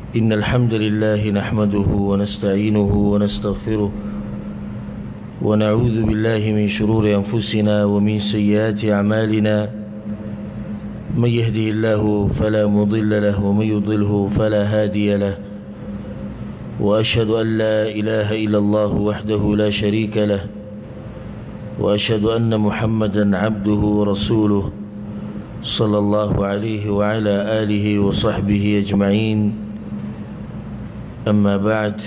إن الحمد لله نحمده ونستعينه ونستغفره ونعوذ بالله من شرور أنفسنا ومن سيئات أعمالنا من يهده الله فلا مضل له ومن يضله فلا هادي له وأشهد أن لا إله إلا الله وحده لا شريك له وأشهد أن محمدا عبده ورسوله صلى الله عليه وعلى آله وصحبه أجمعين أما بعد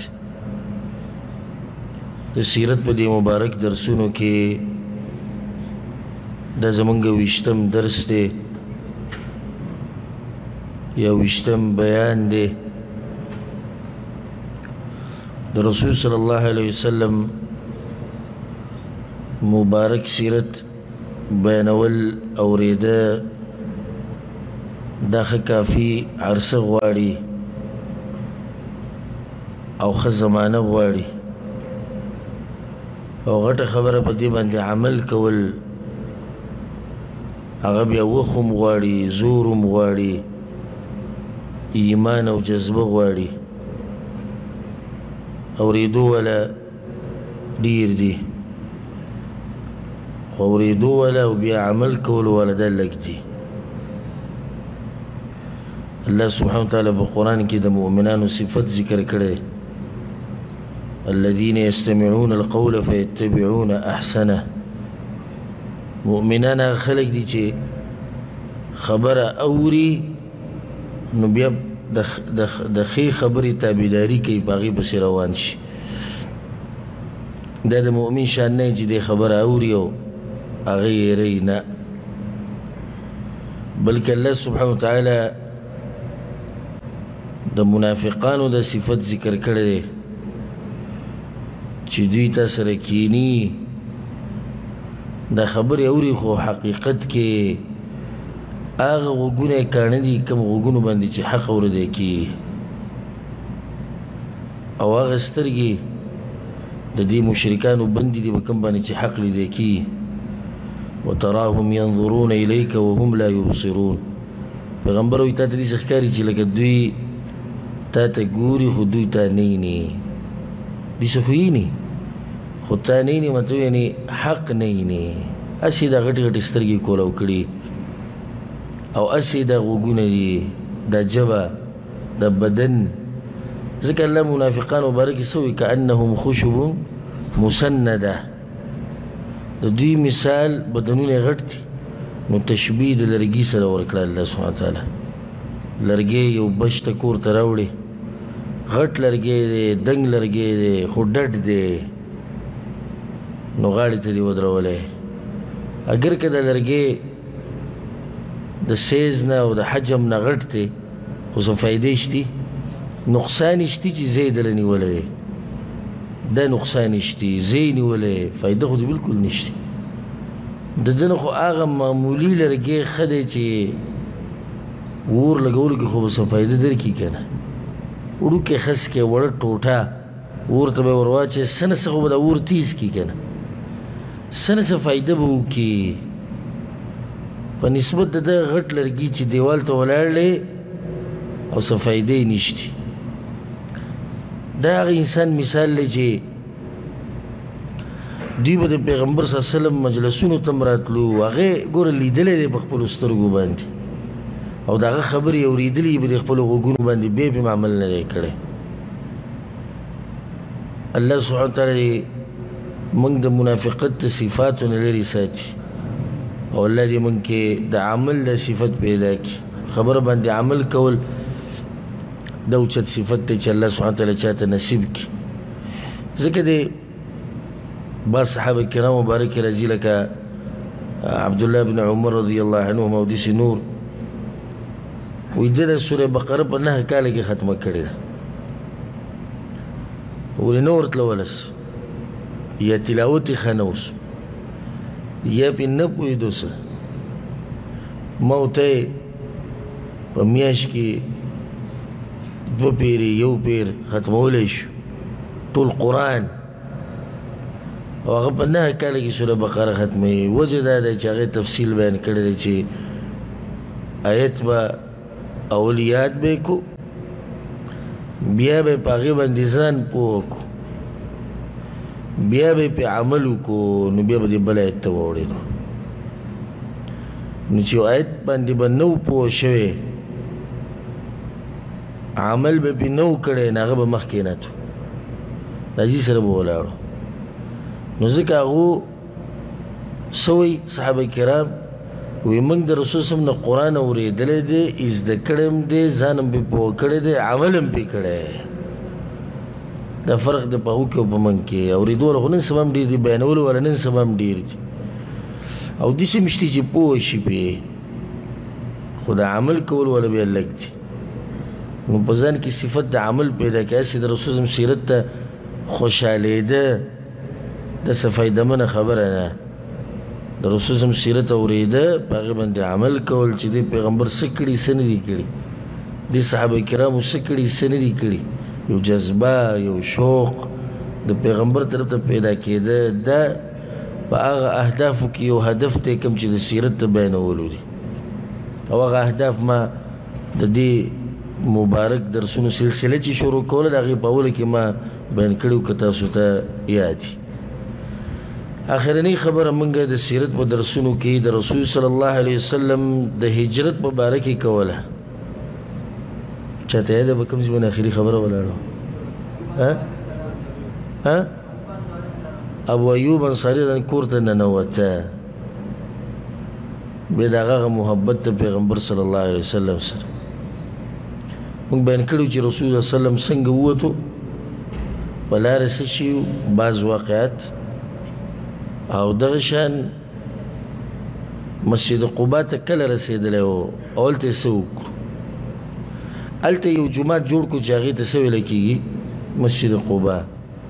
سیرت په دې مبارک درسونو کې دا زمونږ ویشتم درس دی یا ویشتم بیان دی د رسول صلی الله علیه وسلم مبارک سیرت بیانول اوریده دا ښه کافي عرصه غواړي او ښه زمانه غواړي او غټه خبره په دې باندې عمل کول هغه بیا وخت هم غواړي زور هم غواړي ایمان او جذبه غواړي اورېدو والا ډېر دي خو اورېدو والا او بیا عمل کول والا دا لږ دي الله سبحانه وتعالی په قرآن کې د مؤمنانو صفت ذکر کړی الذين يستمعون القول فيتبعون احسنه مؤمنان خلق دي چې خبره اوري نو بیا د ښې خبرې تابعداري کوي په هغې پسې روان شي دا د مؤمن شان نه چې د خبره اوري او هغه یې هېروي نه بلکې الله سبحانه وتعالی د منافقانو د صفت ذکر کړی دی چې دوی تا سره کینی دا خبرې اوري خو حقیقت کې هغه غوږونه یې کاڼه دي کوم غوږونو باندې چې حق اورېدی کېږي او هغه سترګې د دې مشرکانو بندې دي په کوم باندې چې حق لیدی کېږي وتراهم ينظرون إليك وهم لا يبصرون پیغمبر وایي تا ته داسې ښکاري چې لکه دوی تا ته ګوري خو دوی تا نه ویني داسې خو ویني خو تا نه ویني مطلب یعنې حق نه ویني هسې دا غټې غټې سترګې کولو کړي او هسې دا غوږونه دي دا ژبه دا بدن ځکه الله منافقان مبارک څه وایي کأنهم خشب مسنده د دوی مثال بدنونه غټ دي نو تشبیه د لرګي سره ورکړه الله سبحانه وتعالی لرګی یو بش ته کور ته راوړي غټ لرګی دی دنګ لرګی دی خو ډډ دی نو غاړې ته دې ودرولی اگر که د لرګی د سیز نه او د حجم نه غټ دی خو څه فایدې شتي نقصان یې شتي چې ځای یې دله نیولی دی دا نقصان یې شتي ځای یې نیولی فایده خو دې بلکل نشتي د ده نه خو هغه معمولي لرګی ښه دی چې اور لګولو کې خو به څه فایده درکړي که نه وړوکی خس کې وړه ټوټه اور ته به یې ور واچوې څه نه څه خو به دا اور تیز کړي که نه څه نه څه فایده به وکړي په نسبت د دغه غټ لرګي چې دیوال ته ولاړ دی او څه فایده یې نشتي دا هغه انسان مثال دی چې دوی به د پیغمبر صلی الله علیه وسلم مجلسونو ته هم راتلو هغې ګوره لیدلی دی په خپلو سترګو باندې او د هغه خبرې اورېدلې به د خپلو غوږونو باندې بیا پې عمل نه دی کړی الله سبحانه وتعالی موږ د منافقت د صفاتو نه لرې ساتي او الله دې موږ کې د عمل د صفت پیدا کړي خبره باندې عمل کول دا اوچت صفت دی چې الله سبحانه وتعالی چاته نصیب کړي ځکه د بعض صحابه کرام مبارک راځي لکه عبدالله بن عمر رضی الله عنهم او داسې نور وی ده د سوره بقره په 9 کاله کې ختمه کړې ده ولې نه ورتله ولس یا تلاوت یې ښه نه اوس یا پې نه پوهېدو څه ما ورته په میاشت کې 2 پیرې یو پیر ختمولی شو ټول قرآن او هغه په 9 کاله کې سوره بقره ختموي وجه دا دی چې هغې تفصیل بیان کړی دی چې آیت به اول یاد به کو بیا به په هغې باندې ځان پوه کړو بیا به پې عمل وکړو نو بیا به دې بل آیت ته واوړېدو نو چې یو آیت باندې به نه و پوه شوی عمل به پې نه و کړی نو هغه به مخکې نهتو د حاجي سره به ولاړو نو ځکه هغو څه وایي صحابه کرام وی موږ د رسول صلی نه قرآن اورېدلی دی زده کړی هم دی ځان هم پې پوه کړی دی عمل هم پې کړی دا فرق دی په هغو کې او په موږ کې اورېدو والا خو نن سبا هم ډېر دي بیانولو والا نن سبا هم ډېر دي او داسې هم شته چې پوه شي پې خو د عمل کول والا بیا لږ دي نو په ځان کې صفت د عمل پیدا کړه هسې د رسول صلی سیرت ته خوشحالېده داسې فایدهمنه خبره نه د رسول صلی سیرت اورېده په هغې باندې عمل کول چې دی پیغمبر څه کړي څه نه دي کړي دې صحابه کرامو څه کړي څه نه دي کړي یو جذبه یو شوق د پیغمبر طرف ته پیدا کېده دا په هغه اهدافو کې یو هدف دی کوم چې د سیرت ته بیانولو دي او هغه اهداف ما د دې مبارک درسونو سلسله چې شروع کوله د هغې په اوله کې ما بیان کړي که تاسو ته یاد دي آخرنی خبره موږ د سیرت په درسونو کې د رسول صلی الله علیه وسلم د هجرت په باره کې کوله چاته یاد به کوم ځای باندې آخري خبره ولاړو ابو ایوب انصاري د کور ته ننوته بیا د هغه محبت د پیغمبر صلی الله علیه وسلم سره موږ بیان کړو چې رسول الله صلی الله علیه وسلم څنګه ووتو په لاره څه شي بعض واقعات او دغه شان مسجد قباء ته کله رسېدلی و او هلته یې څه وکړو هلته یو جومات جوړ کړو چې هغې ته څه ویله کېږي مسجد قباء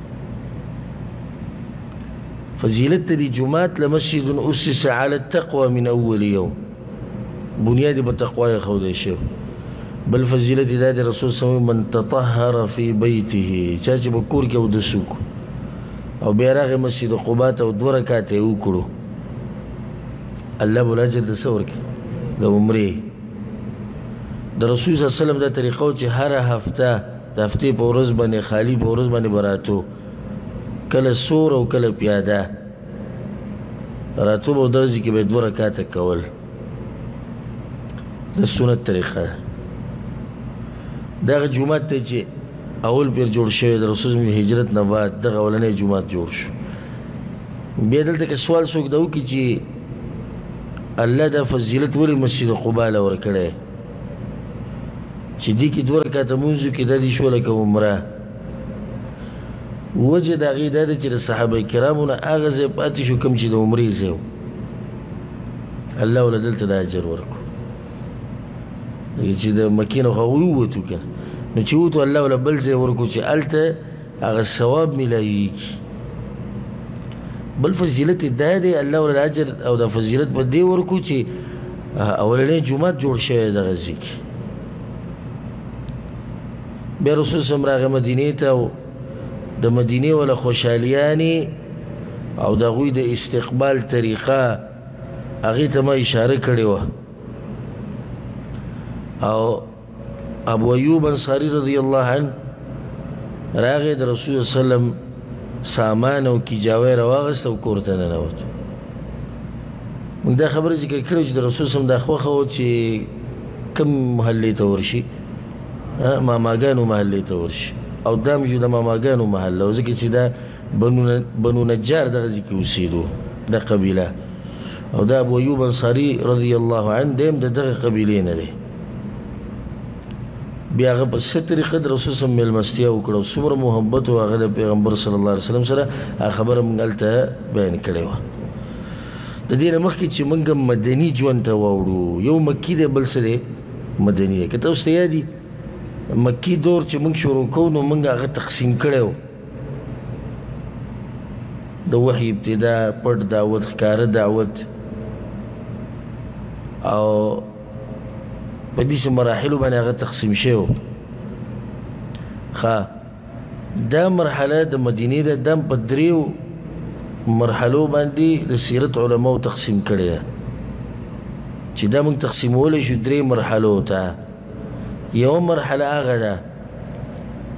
فضیلت د دې جومات لمسجد اسس على التقوى من اول یوم بنیاد یې په تقوا ایښودی شوی بل فضیلت یې دا د رسول صلی الله علیه وسلم من تطهر فی بیته چا چې په کور کې اودس وکړو او بیا راغی مسجد قباء ته او 2 رکعته یې وکړو الله به اجر د څه ورکړي د عمرې د رسول صلی الله علیه وسلم دا طریقه و چې هره هفته د هفتې په ورځ باندې خالي په ورځ باندې به راتو کله سور او کله پیاده راتو به دغه ځای کې به یې 2 رکعته کول د سنت طریقه ده دغه جومات ته چې اول پیر جوړ شوی د رسول الله هجرت نه بعد دغه اولنی جومات جوړ شو بیا دلته که سوال څوک دا وکړي چې الله دا فضیلت ولې مسجد قباء له ورکړی چې دې کې 2 رکعته لمونځ وکړي دا دې شو لکه عمره وجه د هغې دا ده چې د صحابه کرامو نه هغه ځای پاتې شو کوم چې د عمرې ځای و الله وله دلته دا اجر ورکړو چې د مکې نه خو هغوی ووتو که نو چې ووتو الله وله بل ځای ورکړو چې هلته هغه ثواب میلاویږي بل فضیلت یې دا دی الله وله اجر او د فضیلت په دې ورکړو چې اولنی جومات جوړ شوی دغه ځای کې بیا رسول صلی الله علیه وسلم راغی مدینې ته او د مدینې ولا خوشحالیانې او د هغوی د استقبال طریقه هغې ته ما اشاره کړې وه او ابو ایوب انصاري رضی الله عنه راغی د رسول صلی الله علیه وسلم سامان او کیجاوی راواغست او کور ته ننوت موږ دا خبره ذکر کړې چې د رسول صلی الله علیه وسلم دا خوښه وه چې کوم محلې ته ورشي ماماګانو محلې ته ورشي او دا هم د ماماګانو محله و ځکه چې دا بنو نجار دغه ځای کې اوسېدو دا قبیله او دا ابو ایوب انصاري رضی الله عنه دی هم د دغه قبیلې نه دی بیا هغه په څه طریقه د رسول صلی الله علیه وسلم مېلمستیا وکړه او څومره محبت و هغه د پیغمبر صلی الله علیه وسلم سره هغه خبره موږ هلته بیان کړې وه د دې نه مخکې چې موږ مدني ژوند ته واوړو یو مکي دی بل څه دی مدني دی که تاسو ته یاد مکی دور چې موږ شروع کوو نو موږ هغه تقسیم کړی و د وحی ابتدا پټ دعوت ښکاره دعوت او په داسې مراحلو باندې هغه تقسیم شوی و دا مرحله د مدینې ده دا په 3 مرحلو باندې د سیرت علماو تقسیم کړې ده چې دا موږ تقسیمولی شو 3 مرحلو ته یو مرحله هغه ده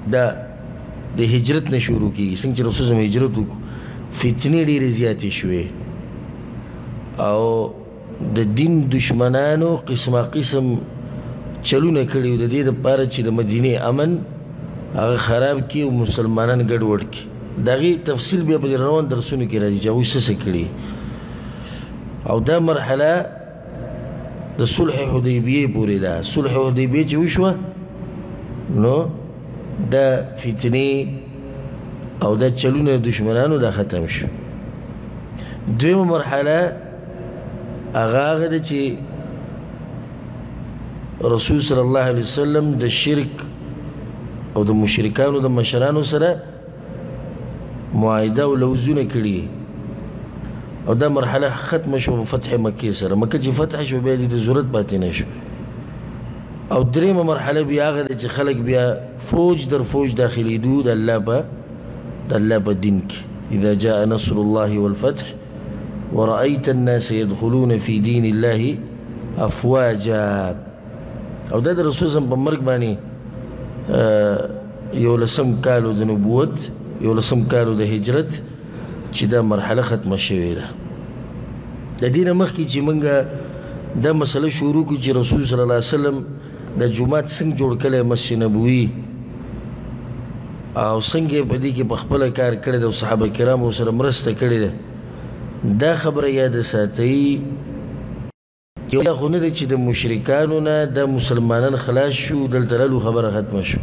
دا د هجرت نه شروع کېږي څنګه چې رسول الله هجرت وکړو فتنې ډېرې زیاتې شوې او د دین دشمنانو قسمه قسم چلونه کړي د دې دپاره چې د مدینې امن هغه خراب کړي او مسلمانان ګډوډ کړي د هغې تفصیل بیا په دې روان درسونو کې راځي چې هغوی څه څه کړي او دا مرحله د صلح حدیبیې پورې ده صلح حدیبیې چې وشوه نو دا فتنې او دا چلونه دشمنانو دا ختم شو دویمه مرحله هغه ده چې رسول صلی الله علیه وسلم د شرک او د مشرکانو د مشرانو سره معاهده او لوزونه کړي او دا مرحله ختمه شو په فتح مکې سره مکه چې فتح شو بیا دې ضرورت پاتې نه شو او دریمه مرحله بیا هغه ده چې خلک بیا فوج در فوج داخلېدو د الله په دین کې اذا جاء نصر الله والفتح ورأيت الناس يدخلون في دين الله أفواجا او دا د رسول صلی په مرګ باندې یولسم کالو د نبوت یولسم کالو د هجرت چې دا مرحله ختمه شوې ده د دې نه مخکې چې موږ دا مسله شروع کړو چې رسول صلی الله علیه وسلم د جومات څنګه جوړ کړی مسجد نبوي او څنګه په دې کې په خپله کار کړی ده او صحابه کرامو سره مرسته کړې ده دا خبره یاد ساتئ یو دا خو نه دی چې د مشرکانو نه د مسلمانان خلاص شو دلته رالو خبره ختمه شو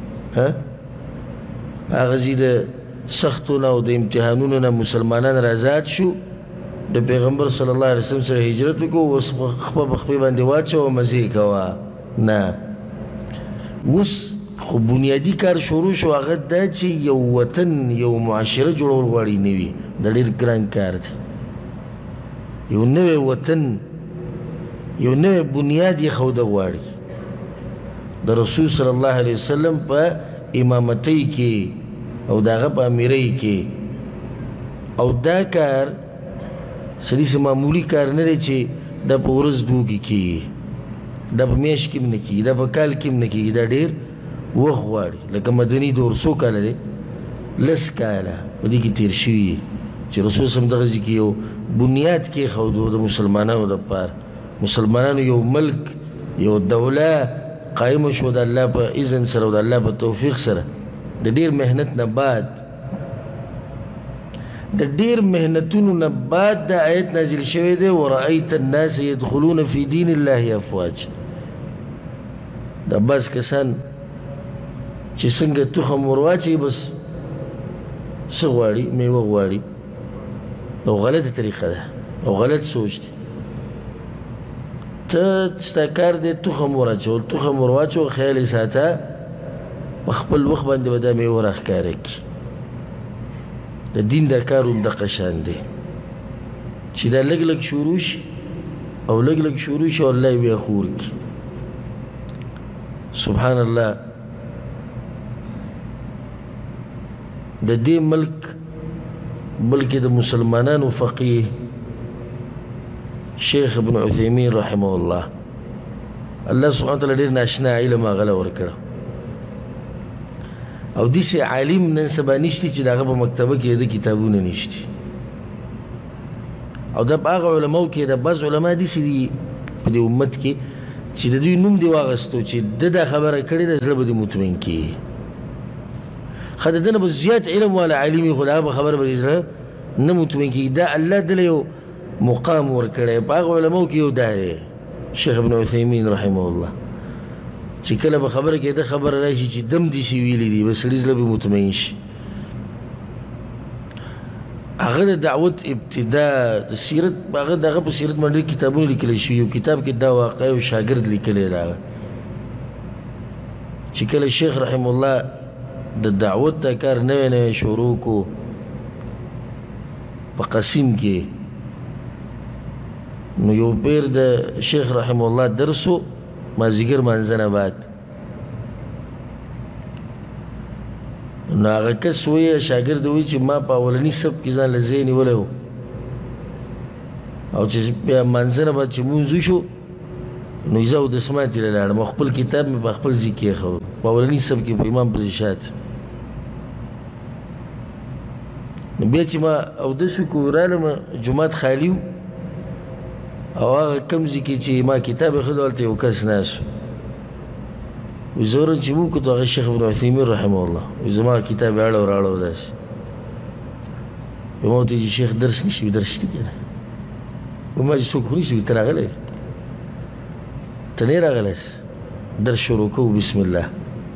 هغه ځي د سختو نه او د امتحانونو نه مسلمانان رازاد شو د پیغمبر صلی الله علیه وسلم سره هجرت وکړو اوس خپه په خپې باندې واچوه مزې کوه نه اوس خو بنیادي کار شروع شو هغه دا چې یو وطن یو معاشره جوړول غواړي نوي د ډېر ګران کار دی یو نوی وطن یو نوی بنیاد یې ښوده غواړي د رسول صلی الله علیه وسلم په امامتۍ کې او د هغه په امیرۍ کې او دا کار سړي څه معمولي کار نه دی چې دا په ورځ دوه کې کېږي دا په میاشت کې هم نه کېږي دا په کال کې هم نه کېږي دا ډېر وخت غواړي لکه مدني دور څو کاله دی لس کاله په دې کې تېر شوي چې رسول صلی الله علیه وسلم کې یو بنیاد کېښودو د مسلمانانو دپاره مسلمانانو یو ملک یو دوله قایمه شو د الله په اذن سره او د الله په توفیق سره د ډېر محنت نه بعد د ډېر محنتونو نه بعد دا آیت نازل شوی دی ورأیت الناس یدخلون فی دین الله افواج دا بعض کسان چې څنګه تخم ورواچوي بس څه غواړي میوه غواړي او غلطه طریقه ده او غلط سوچ دی ته ستا کار دی تخم ورواچول تخم ورواچو خیال یې ساته په خپل وخت باندې به دا میوه راښکاره کړي د دین دا کار هم دغه شان دی چې دا لږ لږ شروع شي او لږ لږ شروع شي او الله یې بیا خور کړي سبحان الله د دې ملک بلکې د مسلمانانو فقیه شیخ ابن عثیمین رحمه الله الله سبحانه وتعالی ډېر ناشنا علم هغه له ورکړه او داسې عالم نن سبا نشته چې د هغه په مکتبه کې د کتابونه نشته او دا په هغه علماو کې د بعض علما داسې دي په دې امت کې چې د دوی نوم دې واغستو چې ده دا خبره کړې ده زړه به دې مطمئن کړي ښه د ده نه به زیات علم والا عالم وي خو د هغه په خبره به دې زړه نه مطمئن کېږي دا الله دله یو مقام ورکړی په هغه علماو کې یو دا دی شیخ ابن عثیمین رحمه الله چې کله به خبره کې ده خبره راشي چې دم دې شي ویلي دي به سړي زړه به مطمئن شي هغه د دعوت ابتدا د سیرت هغه دغه په سیرت باندې کتابونه لیکلی شوي یو کتاب کې دا واقعه یو شاګرد لیکلی دی هغه چې کله شیخ رحمه الله د دعوت دا کار نوی نوی شروع کو په قسیم کې نو یو پیر د شیخ رحمه الله درسو مازدیګر مانځه نه بعد نو هغه کس وایي شاګرد وایي چې ما په اولني صف کې ځان له ځای نیولی و او چې بیا مانځه نه بعد چې مونځ وشو نو زه اودس ماتې له لاړم او خپل کتاب مې په خپل ځای کېښود په اولني صف کې په امام پسې شاته نو بیا چې ما اودس وکړو رالم جومات خالي و او هغه کوم ځای کې چې ما کتاب ایښود هلته یو کس ناست و زه چې مو وکتو هغه شیخ ابن عثیمین رحمه الله و زما کتاب یې اړو راړو داسې ما ورته چې شیخ درس نشته درس شته که نه ما چې څوک خو نشته ته راغلی ته نه راغلیست درس شروع کوو بسم الله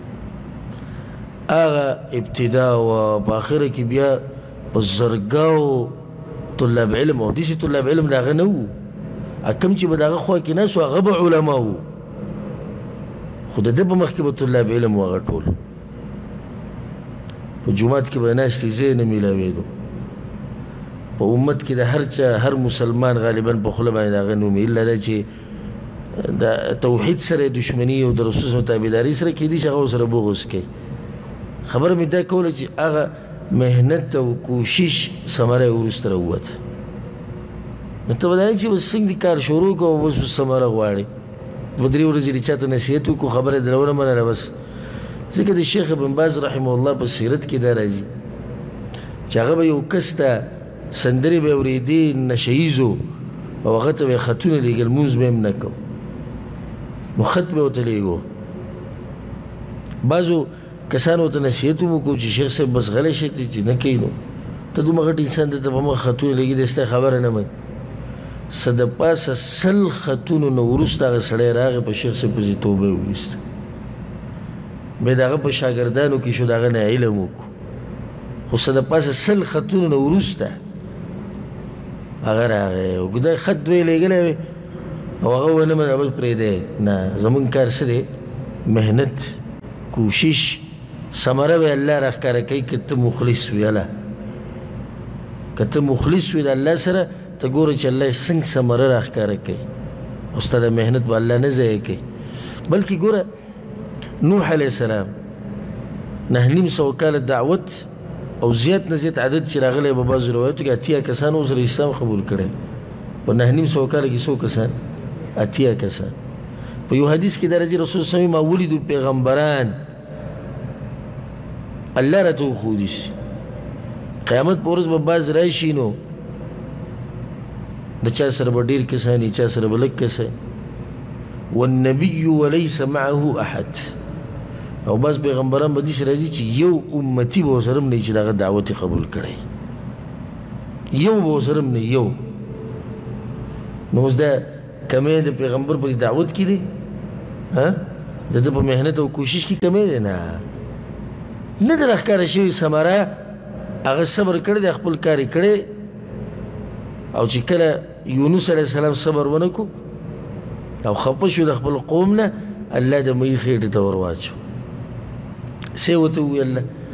هغه ابتدا وه په آخره کې بیا په زرګاو طلاب علم او داسې طلاب علم د هغه نه وو کوم چې به د هغه خوا کې ناست وو هغه به علما وو خو د ده په مخ کې به طلاب علم و هغه ټول په جومات کې به ناستې ځای نه میلاوېدو په امت کې د هر چا هر مسلمان غالبا په خوله باندې د هغه نوم الا دا چې د توحید سره دشمني او د رسول صلی تابعداري سره کېدی چې هغه ورسره بغض کوي خبره مې دا کوله چې هغه محنت او کوشش ثمره یې وروسته راووته نو ته به دا چې بس څنګه دې کار شروع کړو او بس ثمره غواړې دوه درې ورځې دې چاته نصیحت وکړو خبره یې درونه منله بس ځکه د شیخ ابن باز رحمه الله په سیرت کې دا راځي چې هغه به یو کس ته سندرې به یې اورېدې نشه ییزو او هغه ته به یې خطونه لېږل لمونځ به یې هم نه کو نو خط به ورته لېږو بعضو کسانو ورته نصیحت هم وکړو چې شیخ صاحب بس غلی شي چې نه کوي نو ته دومره غټ انسان دی ته په مخ خطونه لېږي دی ستا خبره نه مني څه د پاسه 100 خطونو نه وروسته هغه سړی راغی په شیخ صاحب پسې توبه یې وویسته بیا د هغه په شاګردانو کې شو د هغه نه علم وکړو خو څه د پاسه 100 خطونو نه وروسته هغه راغی او که دا خط دوی لېږلی وی او هغه ونه منه بس پرېږدی نه زمونږ کار څه دی محنت کوشش ثمره به الله راښکاره کوي که ته مخلص وي الله که ته مخلص وي د الله سره ته ګوره چې الله یې څنګه ثمره راښکاره کوي او ستا د محنت به الله نه ضایع کوي بلکې ګوره نوح علیه السلام 900 کاله دعوت او زیات نه زیات عدد چې راغلی په بعضو روایتو کې 80 کسانو ورسره اسلام قبول کړی په 900 کاله کې څو کسان 80 کسان په یو حدیث کې دا راځي رسول صلی الله علیه وسلم ما ولیدو پیغمبران الله راته وښودي شي قیامت په ورځ به بعض راشي نو د چا سره به ډېر کسان وي چا سره به لږ کسان والنبي وليس معه احد او بعض پیغمبران به داسې راځي چې یو امتي به ورسره هم نه وي چې د هغه دعوت یې قبول کړی یو به ورسره هم نه یو نو اوس دا کمی د پیغمبر په دعوت کې دی د ده په محنت او کوشش کې کمی دی نه نه د راښکاره شوې ثمره هغه صبر کړی دی خپل کار یې کړی او چې کله یونس علیه السلام صبر ونه کړو او خفه شو د خپل قوم نه الله د مۍ خېټې ته ور واچو څه یې ورته وویل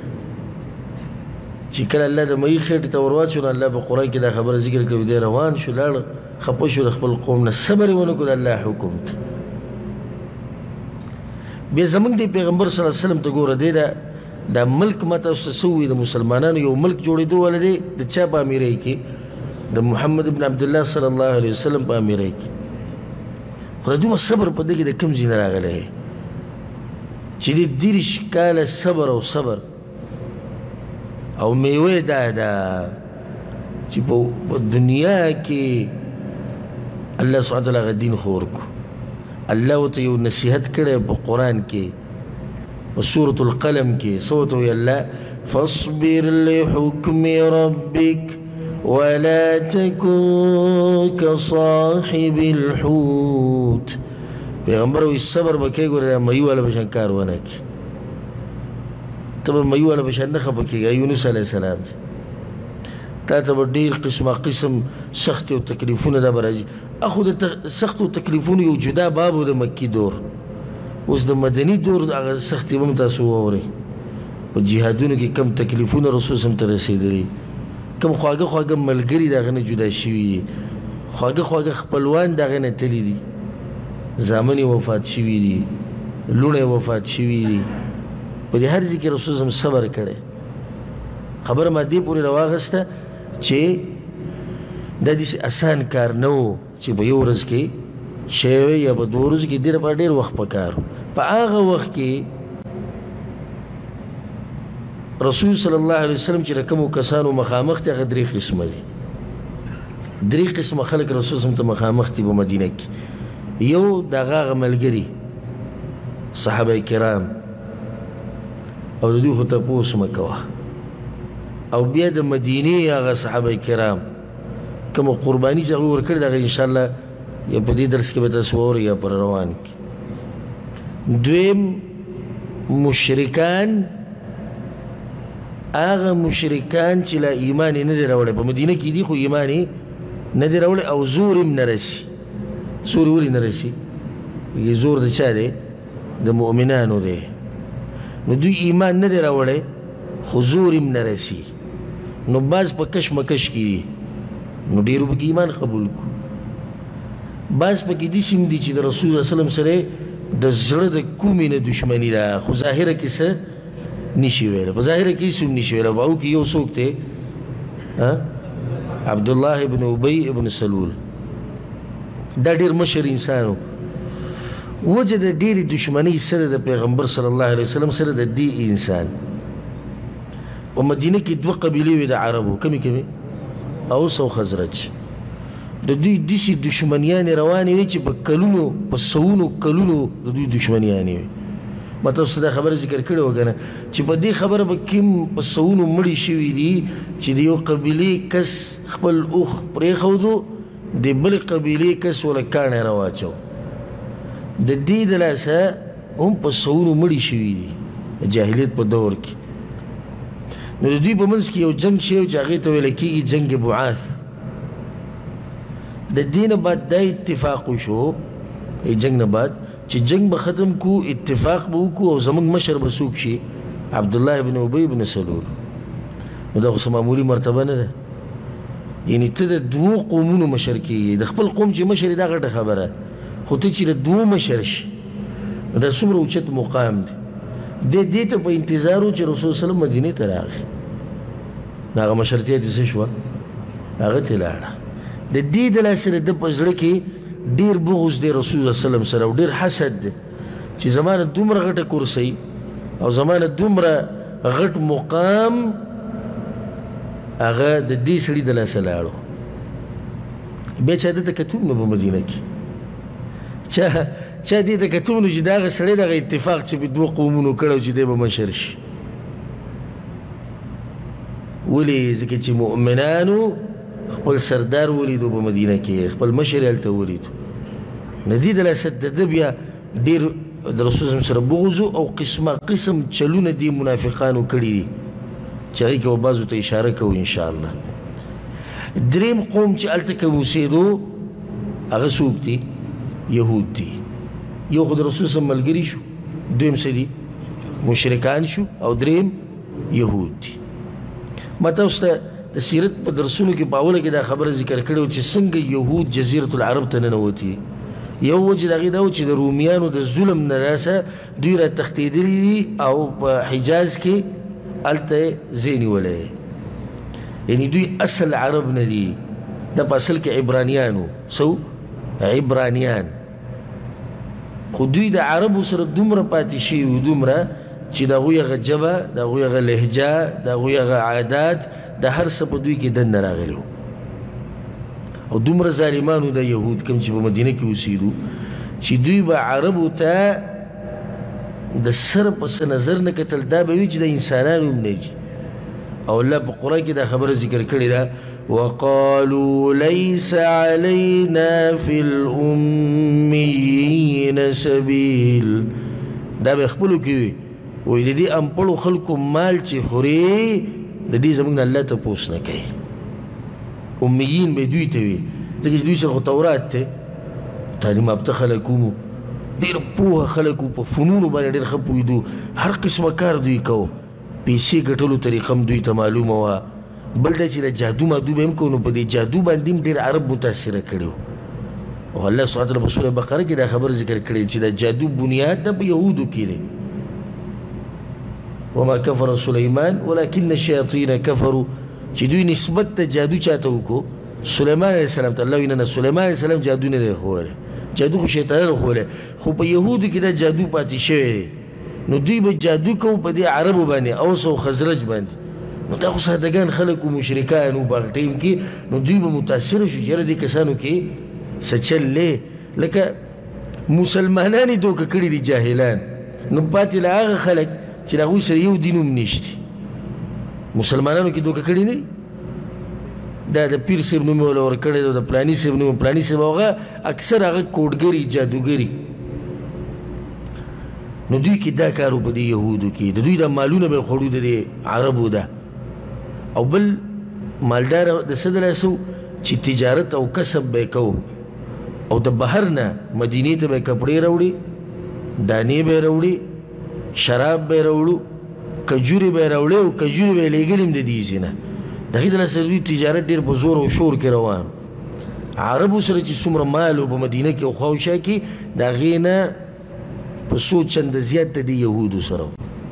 چې کله الله د مۍ خېټې ته ور واچو نو الله په قرآن کې دا خبره ذکر کوي دی روان شو لاړ خفه شو د خپل قوم نه صبر یې ونه کړو د الله حکم ته بیا زمونږ د پیغمبر صلی الله علیه وسلم ته ګوره دی دا ملک ما تاسو ته څه ووایي د مسلمانانو یو ملک جوړېدو والا دی د چا په امیرۍ کې د محمد ابن عبدالله صلی الله علیه وسلم په امیرۍ کې خو د دومره صبر په ده کې د کوم ځای نه راغلی چې د 30 کاله صبر او صبر او میوه دا ده چې په دنیا کې الله سبحانه وتعالی هغه دین خور کړو الله ورته یو نصیحت کړی په قرآن کې په سورة القلم کې څه ورته ویل الله فاصبر لحکم ربک ولا تكن كصاحب الحوت پیغمبر وی صبر بکې ګوره دا مۍ والا بشان کار ونه کړي ته به مۍ والا بشان نه خفه کېږي یونس علیه السلام دی تا ته به ډېر قسم سختې او تکلیفونه دا به راځي اخو د سختو تکلیفونو یو جدا باب و د مکي دور اوس د مدني دور هغه سختې به هم تاسو واورئ په جهادونو کې کم تکلیفونه رسول صلی ته رسېدلي کم خواږه خواږه ملګري د هغه نه جدا شوي دي خواږه خواږه خپلوان د هغه نه تللي دي زامن یې وفات شوي دي لوڼه یې وفات شوي دي په دې هر ځای کې رسول صلی صبر کړی خبره ما دې پورې راواغسته چې دا داسې اسان کار نه و چې په یو ورځ کې شی یا په 2 ورځو کې دې لپاره ډېر وخت پکار په هغه وخت کې رسول صلی الله علیه وسلم چې کومو کسانو مخامخ ته هغه 3 قسمه دي 3 قسمه خلک رسول صلی الله ته مخامخ دي په مدینه کې یو دغه ملګری صحابه کرام او د دوی خو تپوس مکوه او بیا د مدینې هغه صحابه کرام کوم قرباني چې هغوی ورکړې دغه انشاءالله یا په دې درس کې به تاسو واورئ یا پر روان کې دویم مشرکان هغه مشرکان چې لا ایمان یې نه دی راوړی په مدینه کې دي خو ایمان یې نه دی راوړی او زور یې نه رسي زور یې ولې نه رسي زور د چا دی د مؤمنانو دی نو دوی ایمان نه دی راوړی خو زور یې نه رسي نو بعض په کشمکش کې دي نو ډېرو پکې ایمان قبول کړو بعض پکې داسې هم دي چې د رسول الله وسلم سره د زړه د کومې نه دشمني ده خو ظاهره کې څه نشي ویلی په ظاهره کې هېڅ هم نشي ویلی په هغو کې یو څوک دی عبدالله ابن ابی ابن سلول دا ډېر مشر انسان و وجه د ډېرې دشمنۍ سره د پیغمبر صلی الله علیه وسلم سره د دې انسان په مدینه کې 2 قبیلې وې د عربو کمې اوس او خزرج د دوی داسې دشمنیانې روانې وې چې په کلونو په سوونو کلونو د دوی دشمنیانې وې ما تاسو دا خبره ذکر کړې وه که نه چې په دې خبره به کوم په سوونو مړي شوي دي چې د یو قبیلې کس خپل اوښ پرېښودو د بلې قبیلې کس وله کاڼی راواچو د دې د لاسه هم په سوونو مړي شوي دي د جاهلیت په دور کې نو د دوی په منځ کې یو جنګ شوی چې هغې ته ویله کېږي جنګ بعاث د دې نه بعد دا اتفاق وشو جنګ نه بعد چې جنگ به ختم کو اتفاق به وکړو او زموږ مشر به څوک شي عبدالله ابن ابی ابن سلول نو دا خو څه معمولي مرتبه نه ده یعنې ته د 2 قومونو مشر کېږي د خپل قوم چې مشر دا غټه خبره خو ته چې د 2 مشر شي دا څومره اوچت مقام دی دې ته په انتظار و چې رسول صلی مدینې ته راغی د هغه مشرتیا دې څه شوه هغه ترې لاړه د دې د لاسه د ده په زړه کې ډېر بغض دی رسول الله وسلم سره او ډېر حسد دی چې زما نه دومره غټه کرسۍ او زما نه دومره غټ مقام هغه د دې سړي د لاسه لاړو بیا چا ده ته کتو نو په مدینه کې چا دې ته کتو نو چې د هغه سړی دغه اتفاق چې په 2 قومونو کړی چې دی به مشر شي ولې ځکه چې مؤمنانو خپل سردار ولیدو په مدینه کې خپل مشر یې هلته ولیدو نو دې د لاسه د ده بیا ډېر د رسول صلی سره بغض او قسم چلونه دې منافقانو کړي دي چې هغې کې به بعضو ته اشاره کوو انشاءالله دریم قوم چې هلته که اوسېدو هغه څوک دي یهود دي یو خو د رسول صلی ملګري شو دویم څه دي مشرکان شو او دریم یهود دي ما تاسو ته د سیرت په درسونو کې په اوله کې دا خبره ذکر کړې وه چې څنګه یهود جزیرة العرب ته ننوتي یو وجه د هغې دا و چې د رومیانو د ظلم نه راسه دوی را تښتېدلي دي او په حجاز کې هلته یې ځای نیولی یعنې دوی اصل عرب نه دي دا په اصل کې عبرانیانو عبرانیان خو دوی د عربو سره دومره پاتې شوي وو دومره چې د هغوی هغه ژبه د هغوی هغه لهجه د هغوی هغه عادات د هر څه په دوی کې دننه راغلي وو او دومره ظالمانو د یهود کوم چې په مدینه کې اوسېدو چې دوی به عربو ته د سر په څه نظر نه کتل دا به وي چې د انسانانو هم نه دي او الله په قرآن کې دا خبره ذکر کړې ده وقالوا ليس علينا في الأميين سبيل دا به خپلو کې وي وایي د دې امپړو خلکو مال چې خوري د دې زموږ نه الله تپوس نه کوي امیین به دوی ته وي ځکه چې دوی سره خو تورات دی تعلیم یافته خلک وو ډېر پوهه خلک وو په فنونو باندې ډېر ښه پوهېدو هر قسمه کار دوی کوو پیسې ګټلو طریقه هم دوی ته معلومه وه بل دا چې د جادو مادو به هم کوو نو په دې جادو باندې هم ډېر عرب متاثره کړي وو او الله سبحانه وتعالی په سوره بقره کې دا خبر ذکر کړی چې د جادو بنیاد د په یهودو کې دی وما كفر سليمان ولكن الشياطين كفروا چې دوی نسبت ته جادو چاته وکړو سلیمان علیه السلام ته الله وینا سلیمان علیه السلام جادو نه دی ښوولی جادو خو شیطانانو ښوولی خو په یهودو کې دا جادو پاتې شوی دی نو دوی به جادو کوو په دې عربو باندې اوس او خزرج باندې نو دا خو سادهګان خلک و مشرکان و په هغه ټایم کې نو دوی به متاثره شو چې یاره دې کسانو کې څه چل دی لکه مسلمانان یې دوکه کړي دي جاهلان نو پاتې له هغه خلک چې د هغوی سره یو دین هم نشته مسلمانانو کې دوکه کړي نه دا د پیر صاحب نوم یې وله ورکړی دی د پلاني صاحب نوم پلاني صاحب هغه اکثر هغه کوډګري جادوګري نو دوی کې دا کار و په دې یهودو کې د دوی دا مالونه به یې خوړو د دې عربو ده او بل مالدار د څه د لاسه چې تجارت او کسب به یې کوو او د بهر نه مدینې ته به یې کپړې راوړي دانې به یې راوړي شراب به یې راوړو کجورې به یې راوړي او کجورې به یې لېږلې هم د دې ځای نه د هغې د لاسه دوی تجارت ډېر په زور او شور کې روان عربو سره چې څومره مال و په مدینه کې او خوا او شا کې د هغې نه په څو چنده زیات د دې یهودو سره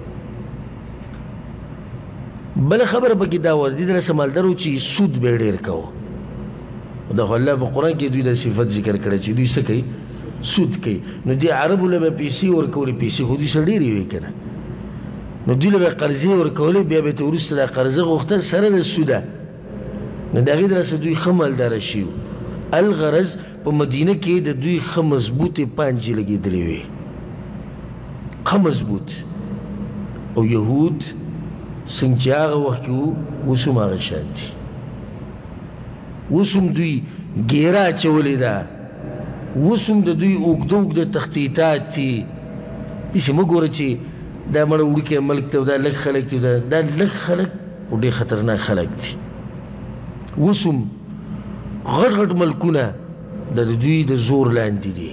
بله خبره پکې دا وه د دې د لاسه مالدار و چې سود به یې ډېر کوه دا خو الله په قرآن کې دوی دا صفت ذکر کړی چې دوی څه کوي سود کوي نو دې عربو له به پیسې ورکولې پیسې خو دوی سره ډېرې وې که نه نو دوی له به قرضې ورکولې بیا به ته وروسته دا قرضه غوښته سره د سوده نو د هغې د لاسه دوی ښه مالداره شوي الغرض په مدینه کې د دوی ښه مضبوطې پانجې لګېدلې وې ښه مضبوط او یهود څنګه چې هغه وخت کې وو اوس هم هغه شان دي اوس هم دوی ګیره اچولې ده اوس هم د دوی اوږده اوږده تخطیطات دي داسې مه ګوره چې دا مړه وړوکی ملک ته دا لږ خلک دي دا لږ خلک خو ډېر خطرناک خلک دي اوس هم غټ غټ ملکونه د دوی د زور لاندې دي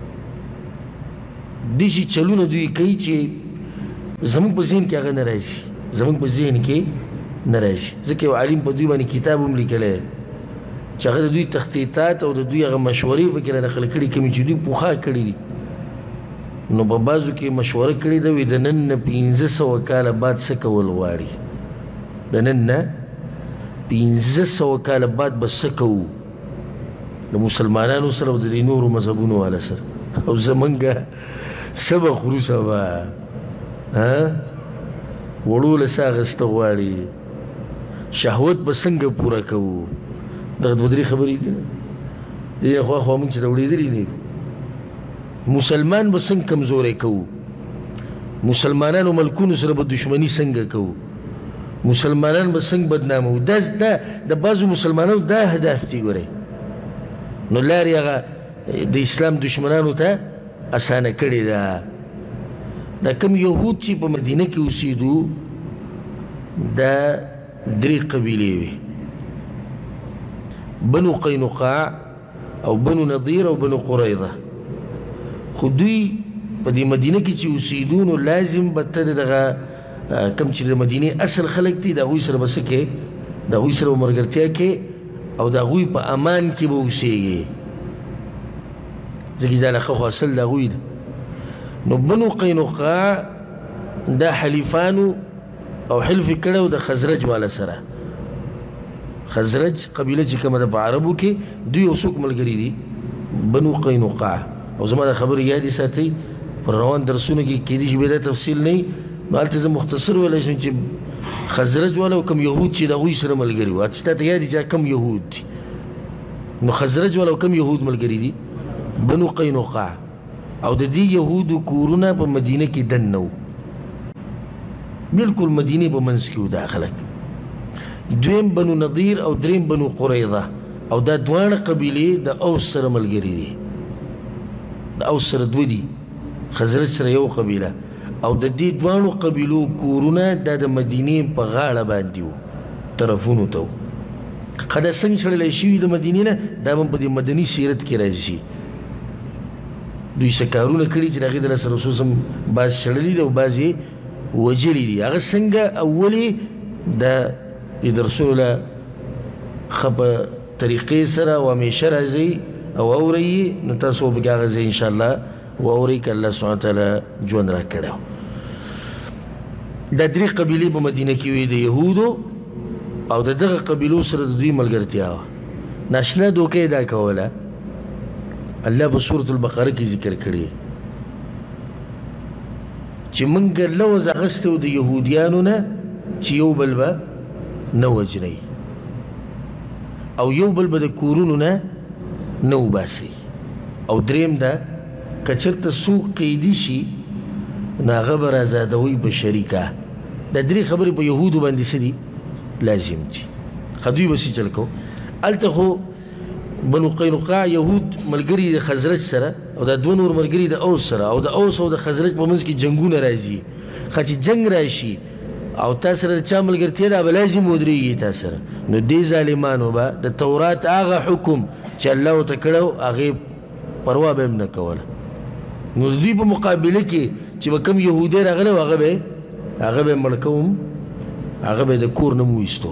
داسې چلونه دوی کوي چې زموږ په ذهن کې هغه نه راځي زموږ په ذهن کې نه راځي ځکه یو عالم په دوی باندې کتاب هم لیکلی چې هغه د دوی تخطیطات او د دوی هغه مشورې پکې را نقل کړي کومې چې دوی پخوا کړي دي نو په بعضو کې مشوره کړې ده وایي د نن نه 1500 کاله بعد څه کول غواړي د نن نه 1500 کاله بعد به څه کوو د مسلمانانو سره او د دې نورو مذهبونو والا سره او زمونږ څه به خورو سبا وړو له څه اخیسته غواړي شهوت به څنګه پوره کوو دغه دوه درې خبرې دي دې خوا خوا مونږ چې ته اورېدلي نه مسلمان به څنګه کمزوری کوو مسلمانانو ملکونو سره به دشمني څنګه کوو مسلمانان به څنګه بدنامو دا د بعضو مسلمانانو دا هدف دی ګورئ نو لارې هغه د اسلام دشمنانو ته اسانه کړې ده دا کوم یهود چې په مدینه کې اوسېدو دا 3 قبیلې وې بنو قینقاع او بنو نضیر او بنو قریظه خو دوی په دې مدینه کې چې اوسېدو نو لازم به ته دغه کوم چې د مدینې اصل خلک دي د هغوی سره به څه کوې د هغوی سره به ملګرتیا کوې او د هغوی په امان کې به اوسېږې ځکه چې دا لښه خو اصل د هغوی ده نو بنو قینقاع دا حلیفانو او حلف یې کړی و د خزرج والا سره خزرج قبیله چې کومه ده په عربو کې دوی یو څوک ملګري دي بنو قینقاع او زما دا خبرې یادې ساتئ پر روان درسونو کې کېدای شي بیا دا تفصیل نه وي نو هلته زه مختصر ویلی شم چې خزرج والا او کوم یهود چې د هغوی سره ملګري وو چې تا ته یاد دي چې کوم یهود دي نو خزرج والا او کوم یهود ملګري دي بنو قینقاع او د دې یهودو کورونه په مدینه کې دننه وو بلکل مدینې په منځ کې وو دا خلک دویم بنو نضیر او دریم بنو قریظه او دا دواړه قبیلې د اوس سره ملګري دي د اوس سره دوه دي خزرج سره یو قبیله او د دې دواړو قبیلو کورونه دا د مدینې په غاړه باندې وو طرفونو ته وو ښه دا څنګه شړلی شوي د مدینې نه دا به په دې مدني سیرت کې راځي دوی څه کارونه کړي چې د هغې د لاسه رسول صم بعض شړلي دي او بعض یې وجلي دي هغه څنګه اولې د درسونو له ښه په طریقې سره او همیشه راځئ او اورئ نو تاسو به هغه ځای انشاءالله واورئ که الله سبحانه وتعالی ژوند راکړی دا 3 قبیلې په مدینه کې وې د یهودو او د دغه قبیلو سره د دوی ملګرتیا وه ناشنا دوکه یې دا کوله الله په سورة البقره کې ذکر کړی چې موږ لوز اخیستی و د یهودیانو نه چې یو بل به نه وجنئ او یو بل به د کورونو نه نه وباسئ او دریم دا که چېرته څوک قیدي شي نو هغه به رازادوئ په شریکه دا درې خبرې په یهودو باندې څه دي لازم دي ښه دوی به څه چل کوو هلته خو بنو قینقاع یهود ملګري د خزرج سره او دا دوه نور ملګري د اوس سره او د اوس او د خزرج په منځ کې جنګونه راځي ښه چې جنګ راشي او تا سره د چا ملګرتیا دا به لازم ودرېږي تا سره نو دې ظالمانو به د تورات هغه حکم چې الله ورته کړی و هغې پروا به هم نه کوله نو د دوی په مقابله کې چې به کوم یهودی راغلی و هغه به مړ کوم هغه به د کور نه مو ایستو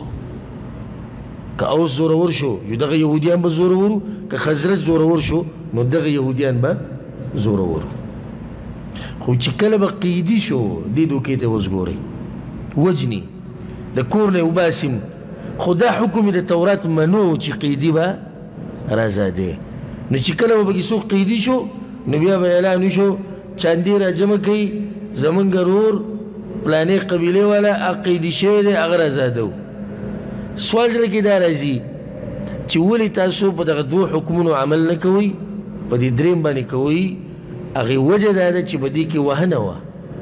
که اوس زورور شو یو دغه یهودیان به زورور که خزرج زورور شو نو دغه یهودیان به زورور خو چې کله به قیدي شو دې دوکې ته اوس ګورئ وجني د کور نه وباسم خو دا حکم د تورات منو چې قیدي به رازادی نو چې کله به پکې څوک قیدي شو نو بیا به اعلان وشو چاندې راجمع کوي زمونږ ورور پلانې قبیلې والا قیدي شوی دی هغه رازاده و سوال زړه کې دا راځي چې ولې تاسو په دغه دوه حکمونو عمل نه کوئ په دې دریم باندې کوئ هغې وجه دا ده چې په دې کې وهنه وه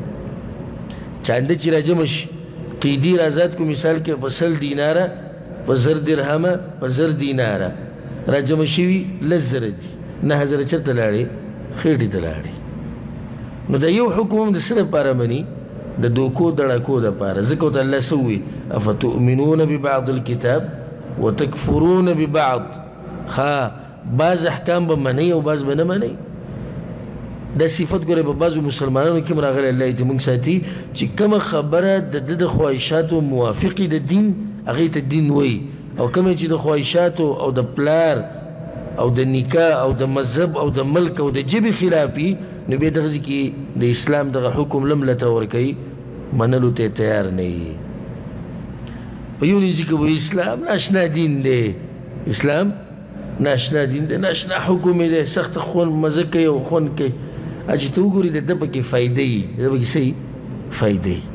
چانده چې راجمع شي قیدي رازاد کو مثال کې په 100 دیناره په 1000 درهمه په 1000 دیناره راجمع شوي 10,000 دي 9,000 چېرته لاړې خېټې ته لاړې نو د یو حکم هم د څه لپاره مني د دوکو دړکو دپاره ځکه ورته الله څه ووایي افتؤمنون ببعض الكتاب وتکفرون ببعض ښه بعض احکام به منئ او بعض به نه منئ دا صفت ګورئ په بعضو مسلمانانو کې هم راغلی الله دې موږ ساتي چې کومه خبره د ده د خواهشاتو موافقې د دین هغې ته دین وایي او کومه چې د خواهشاتو او د پلار او د نکاح او د مذهب او د ملک او د ژبې خلاف وي نو بیا دغه ځای کې د اسلام دغه حکم لم لته ورکوي منلو ته تیار نه وي په یو ځای کې وایي اسلام ناشنا دین دی اسلام ناشنا دین دی ناشنا حکم دی سخت خوند مزه کوي او خوند کوي چې ته وګورې د ده پکې فایده وي د ده پکې څه وي فایده وي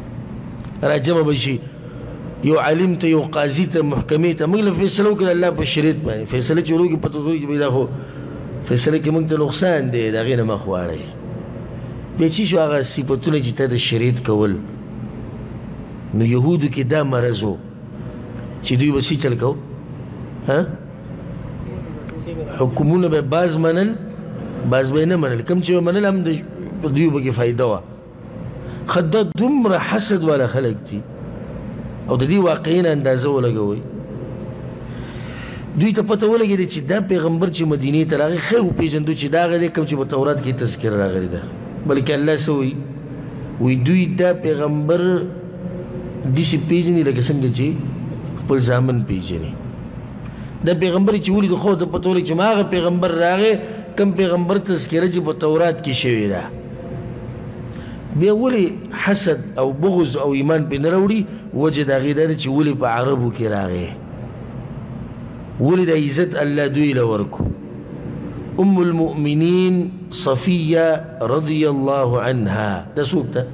راجمع به شي یو عالم ته یو قاضي ته محکمې ته موږ له فیصله وکړه الله په شریعت باندې فیصله چې وکړو پته زوی چې دا خو فیصله کې موږ ته نقصان دی د هغې نه مخ واړئ بیا چې شو هغه صفتونه چې ته د شریعت کول نو یهودو کې دا مرض و چې دوی به څه چل کو حکمونه به بعض منل بعض به نه منل کوم چې به منل هم د دوی پکې فایده وه ښه دا دومره حسد والا خلک دي او د دې واقعین اندازه ولګوئ دوی ته پته ولګېده چې دا پیغمبر چې مدینې ته راغی ښه وپېژندو چې دا هغه دی کوم چې په تورات کې تذکره راغلې ده بلکې الله څه وایي وایي دوی دا پیغمبر داسې پېژني لکه څنګه چې خپل زامن پېژني دا پیغمبر چې ولید خو ته پته ولګي چې ما هغه پیغمبر راغی کوم پیغمبر تذکره چې په تورات کې شوې ده بیا ولې حسد او بغض او ایمان پې نه راوړي وجه د هغې دا ده چې ولې په عربو کې راغی ولې د عزت الله دوی له ورکو ام المؤمنین صفیه رضی الله عنها دا څوک ده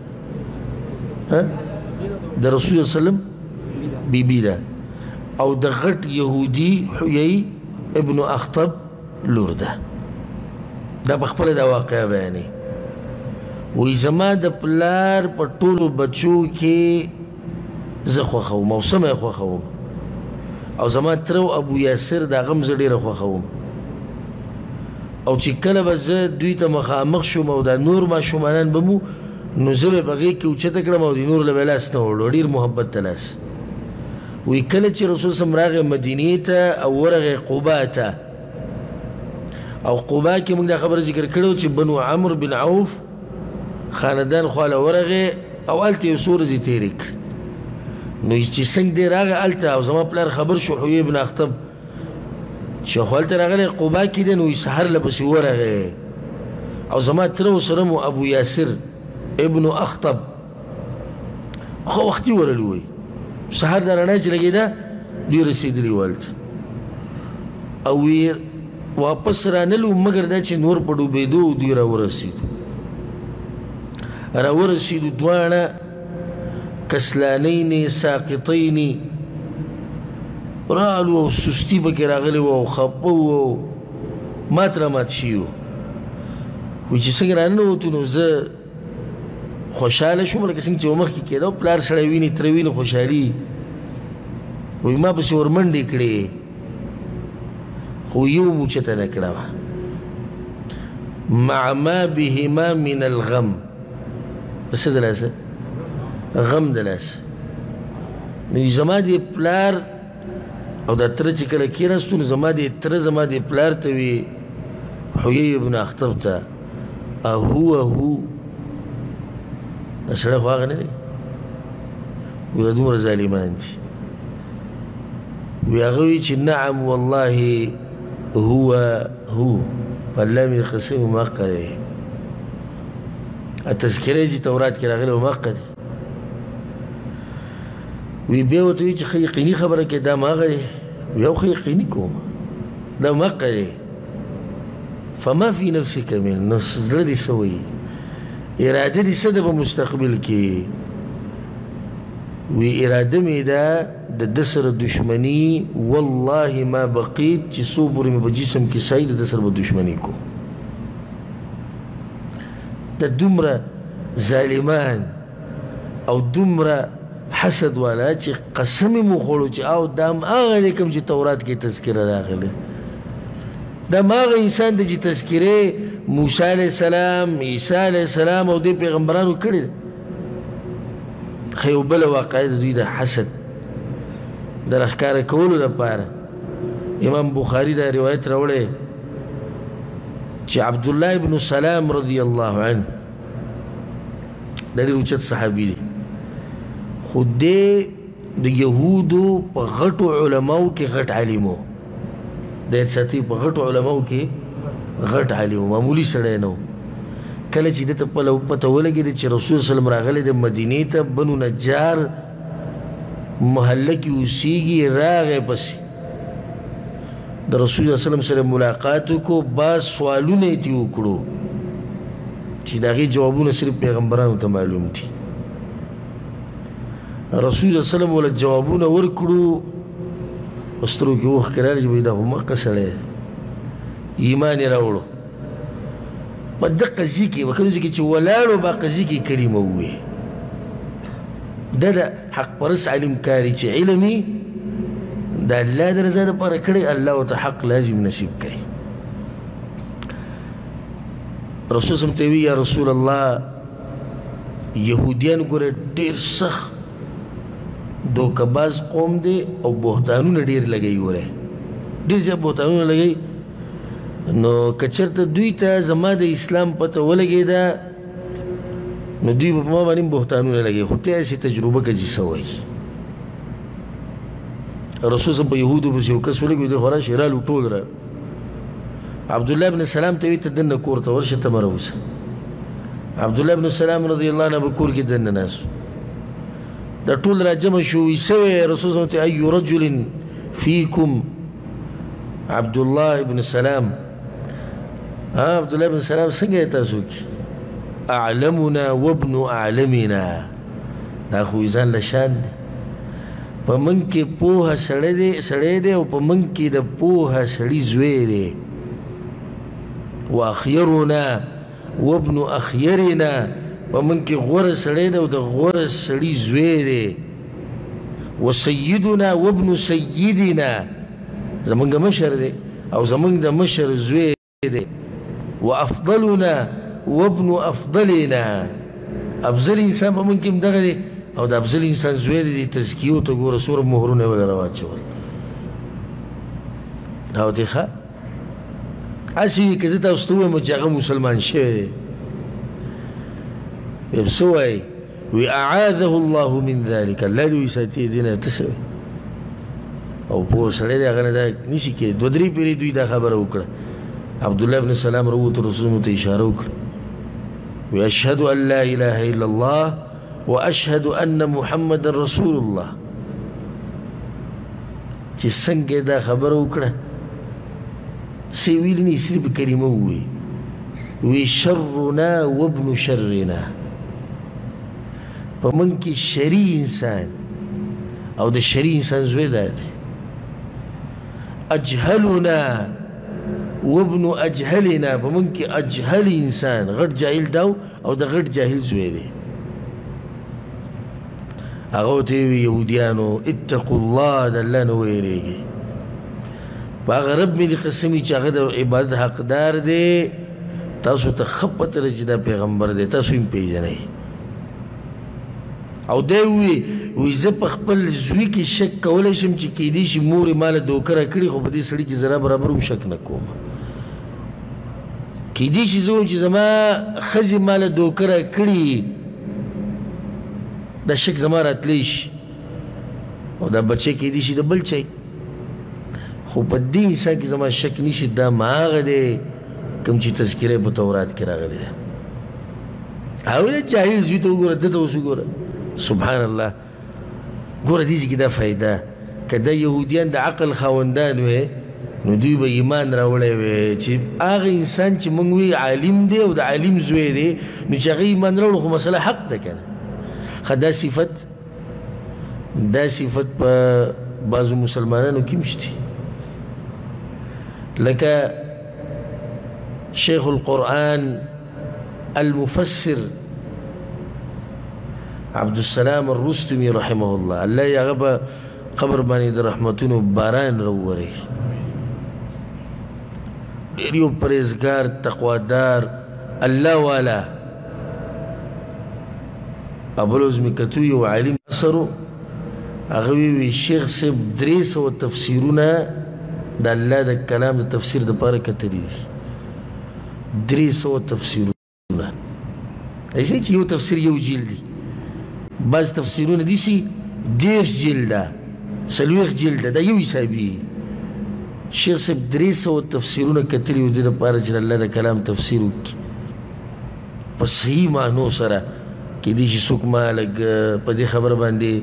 د رسول الله وسلم بیبي ده او د غټ یهودي حیی ابن اخطب لور ده دا په خپله دا واقعه بیانوي وی زما د پلار په ټولو بچو کې زه خوښوم او سمه یې خوښوم او زما تره ابو یاسر د هغه هم زه ډېره خوښوم او چې کله به زه دوی ته مخامخ شوم او دا نور ماشومانان به مو نو زه به په غېږ کې اوچته کړم او د نور له به لاس نه وړو ډېر محبت ته لاس وی کله چې رسول صلی راغی مدینې ته او ورغی قبا ته او قبا کې موږ دا خبره ذکر کړو چې بنو عمرو بن عوف خاندان خواله ورغی او هلته یو څو ورځې تېرې کړې نو چې څنګه دی راغی هلته او زما پلار خبر شو حیی بن اخطب چې خو هلته راغلی قبا کې دی نو سحر له پسې ورغی او زما تره ورسره مو ابو یاسر ابن اخطب خو وختي ورلي وی سحر د رڼا چې لګېده دوی رسېدلي وو هلته او وی واپس رانلو مگر دا چې نور په ډوبېدو دوی راورسېدو دواړه کسلانین ساقطین رالو او سستی پکې راغلی و او خپه و او مات رامات شي وو وایي چې څنګه راننوتو نو زه خوشحاله شوم لکه څنګه چې مخکې کېده پلار سړی ویني تره ویني خوشحالي وایي ما پسې ورمنډې کړې خو یو مو چته نه کړه مع ما بهما من الغم څه د لاسه غم د لاسه نو زما دې پلار او دا تره چې کله کېناستو نو زما دې تره زما دې پلار ته وي حیي ابن اخطب ته اهو دا سړی خو هغه نه دی وی دا دومره ظالمان دي وی هغه وی چې نعم والله هو والله مې قسم محقه دی التذکره چې تورات کې راغلی محقه دی وی بیا ورته وی چې ښه یقیني خبره کې دا ماغه دی وی او ښه یقیني کوم دا محقه دی فما في نفسك من نفس زړه دې څه وایي اراده دې څه ده په مستقبل کې وی اراده مې ده د ده سره دشمني والله ما بقیت چې څو پورې مې په جسم کې سایي د ده سره به دشمني کوم د دومره ظالمان او دومره حسد والا چې قسم یې مو خوړو چې او دا هماغه دی کوم چې تورات کې تذکره راغلی دا ماغه انسان دی چې تذکره موسی علیه السلام عیسی علیه السلام او دې پیغمبرانو کړي ده ښه یو بله واقعه د دوی د حسد د راښکاره کولو دپاره امام بخاري دا روایت راوړی چې عبدالله ابن سلام رضی الله عنه دا ډېر اوچت صحابي دی خو دې د یهودو په غټو علماو کې غټ عالم و د ساتي په غټو علماو کې غټ عالم و معمولي سړی نه و کله چې دته پته ولګېده چې رسول صلی الله راغلی د مدینې ته بنو نجار محله کې اوسېږي راغی پسې د رسول صلی الله سره ملاقات وکړو بعض سوالونه یې ترې وکړو چې د هغې جوابونه صرف پیغمبرانو ته معلوم دي رسول صلی الله علیه وسلم جوابونه ورکړو په سترګو کې اوښکې راغلې چې دا خو مکه سړی ایمان یې راوړو په دقه ځای کې په کوم ځای کې چې ولاړو په هغه ځای کې کلمه وویې دا د حق پرست علم کاري چې علم یې د الله د رضا دپاره کړی الله ورته حق لازم نصیب کوي رسول صلی ته وی یا رسول الله یهودیان ګوره ډېر سخت دوکهباز قوم دی او بهتانونه ډېر لګوي ګوره ډېر زیات بهتانونه لګوي نو که چېرته دوی ته زما د اسلام پته ولګېده نو دوی به په ما باندې بهتانونه لګوي خو ته هسې تجربه که چې څه وایي رسول صلی په یهودو پسې یو کس ولګوي دی خو راشي رالو ټول را عبدالله بن سلام ته وی ته دننه کور ته ورشه ته مه راوځه عبدالله بن سلام رضی الله عنه به کور کې دننه ناست دا ټول را جمع شو وی څه وی رسول صلی ته ای رجل فیکم عبدالله بن سلام عبدالله بن سلام څنګه یې تاسو کې اعلمنا وابن اعلمنا دا خو ځان له شان دی په موږ کې پوهه سړی دی او په موږ کې د پوهه سړي زوی دی واخیرنا وابن اخیرنا په موږ کې غوره سړی دی او د غوره سړي زوی دی وسیدنا وابن سیدنا زمونږ مشر دی او زمونږ د مشر زوی دی وافضلنا وابن افضلنا افضل انسان په موږ کې هم دغه دی او د افضل انسان زوی دی تزکیو ته ګوره څومره مهرونه یې وله راواچول او دی ښه هسې وي که زه تاسو ته ووایم چې هغه مسلمان شوی دی ویم څه وایي وی اعاذه الله من ذلك الله دې وساتي دې نه ته څه وایي او پوه سړی دی هغه نه دا نشي کېدی دوه درې پېرې دوی دا خبره وکړه عبدالله بن سلام راووتو رسول ته اشاره وکړه وی اشهد ان لا اله الا الله واشهد ان محمد رسول الله چې څنګه دا خبره وکړه سی ویلی نی صرف کلمه وی وی شرنا وابن شرنا پا من کی شری انسان او دا شری انسان زوی داده اجهلنا وابن اجهلنا پا من کی اجهل انسان غٹ جاہل داو او دا غٹ جاہل زوی ده اغاو تیوی یهودیانو اتقوا اللہ دا اللہ نویریگی پا اغا رب می دی قسمی چا اغا دا عبادت حق دار دے تاسو تا خپت رچ دا پیغمبر دے تاسو ام پیجنائی او دیوی زب خپل زوی کی شک کولشم چی کیدیشی موری مال دوکر کری خو بدی سڑی کی ذرا برابرم شک نکوم کیدیشی زویم چی زما خزی مال دوکر کری دا شک زما راتلیش او دا بچه کیدیشی دا بل چای خو بدی انسان کی زما شک نیشی دا ماغ دے کم چی تذکرے پا تورات کرا غلی دا اولا جاہل زوی تو گورا دتا اسو گورا سبحان اللہ گورا دیزی کی دا فائدہ که دا یهودیان دا عقل خواندان وی نو دوی با ایمان راوڑے وی چی آغا انسان چی منگوی عالم دے و دا عالم زوی دے نو چی آغا ایمان راوڑو خو مسئلہ حق دا کنا خوا دا صفت پا بعضو مسلمانانو کمشتی لکا شیخ القرآن المفسر عبدالسلام الرستمی رحمه اللہ اللہ یاغبا قبر بانی در رحمتونو باران رووری دیریو پریزگار تقوادار اللہ والا ابلوز می کتوی و علم اثرو اغوی شیخ سب دریس و تفسیرونا دا اللہ دا کلام دا تفسیر دا پارا کتری دریس و تفسیرونا ایسا چی یو تفسیر یو جلدی بعض تفسیرون دیسی دیش جلده سلویخ جلده دا یو حسابی شیخ صاحب دریس و تفسیرون کتلی و دیده پارا چل اللہ دا کلام تفسیرو کی پس صحیح معنو سرا که دیشی سوک مالک پا دی خبر باندی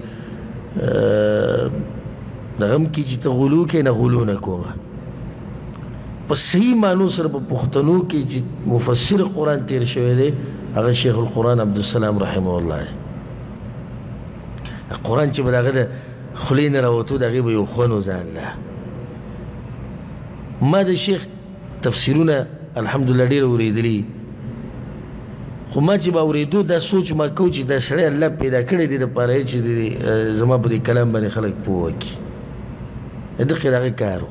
نغم کی چی تا غلو که نا غلو نکوما پس صحیح معنو سرا پا پختنو که چی مفسر قرآن تیر شوئے دے اگر شیخ القرآن عبدالسلام رحمه اللہ ہے قرآن چی بدا غدا خلین رواتو دا غیب یو خوانو زان لا ما دا شیخ تفسیرونا الحمدللہ دیر اوریدلی خو ما چی با اوریدو دا سوچ ما کو چی دا سڑے اللہ پیدا کردی دی دا پارای چی دی زما با دی کلام بانی خلق پوکی دقی دا غی کارو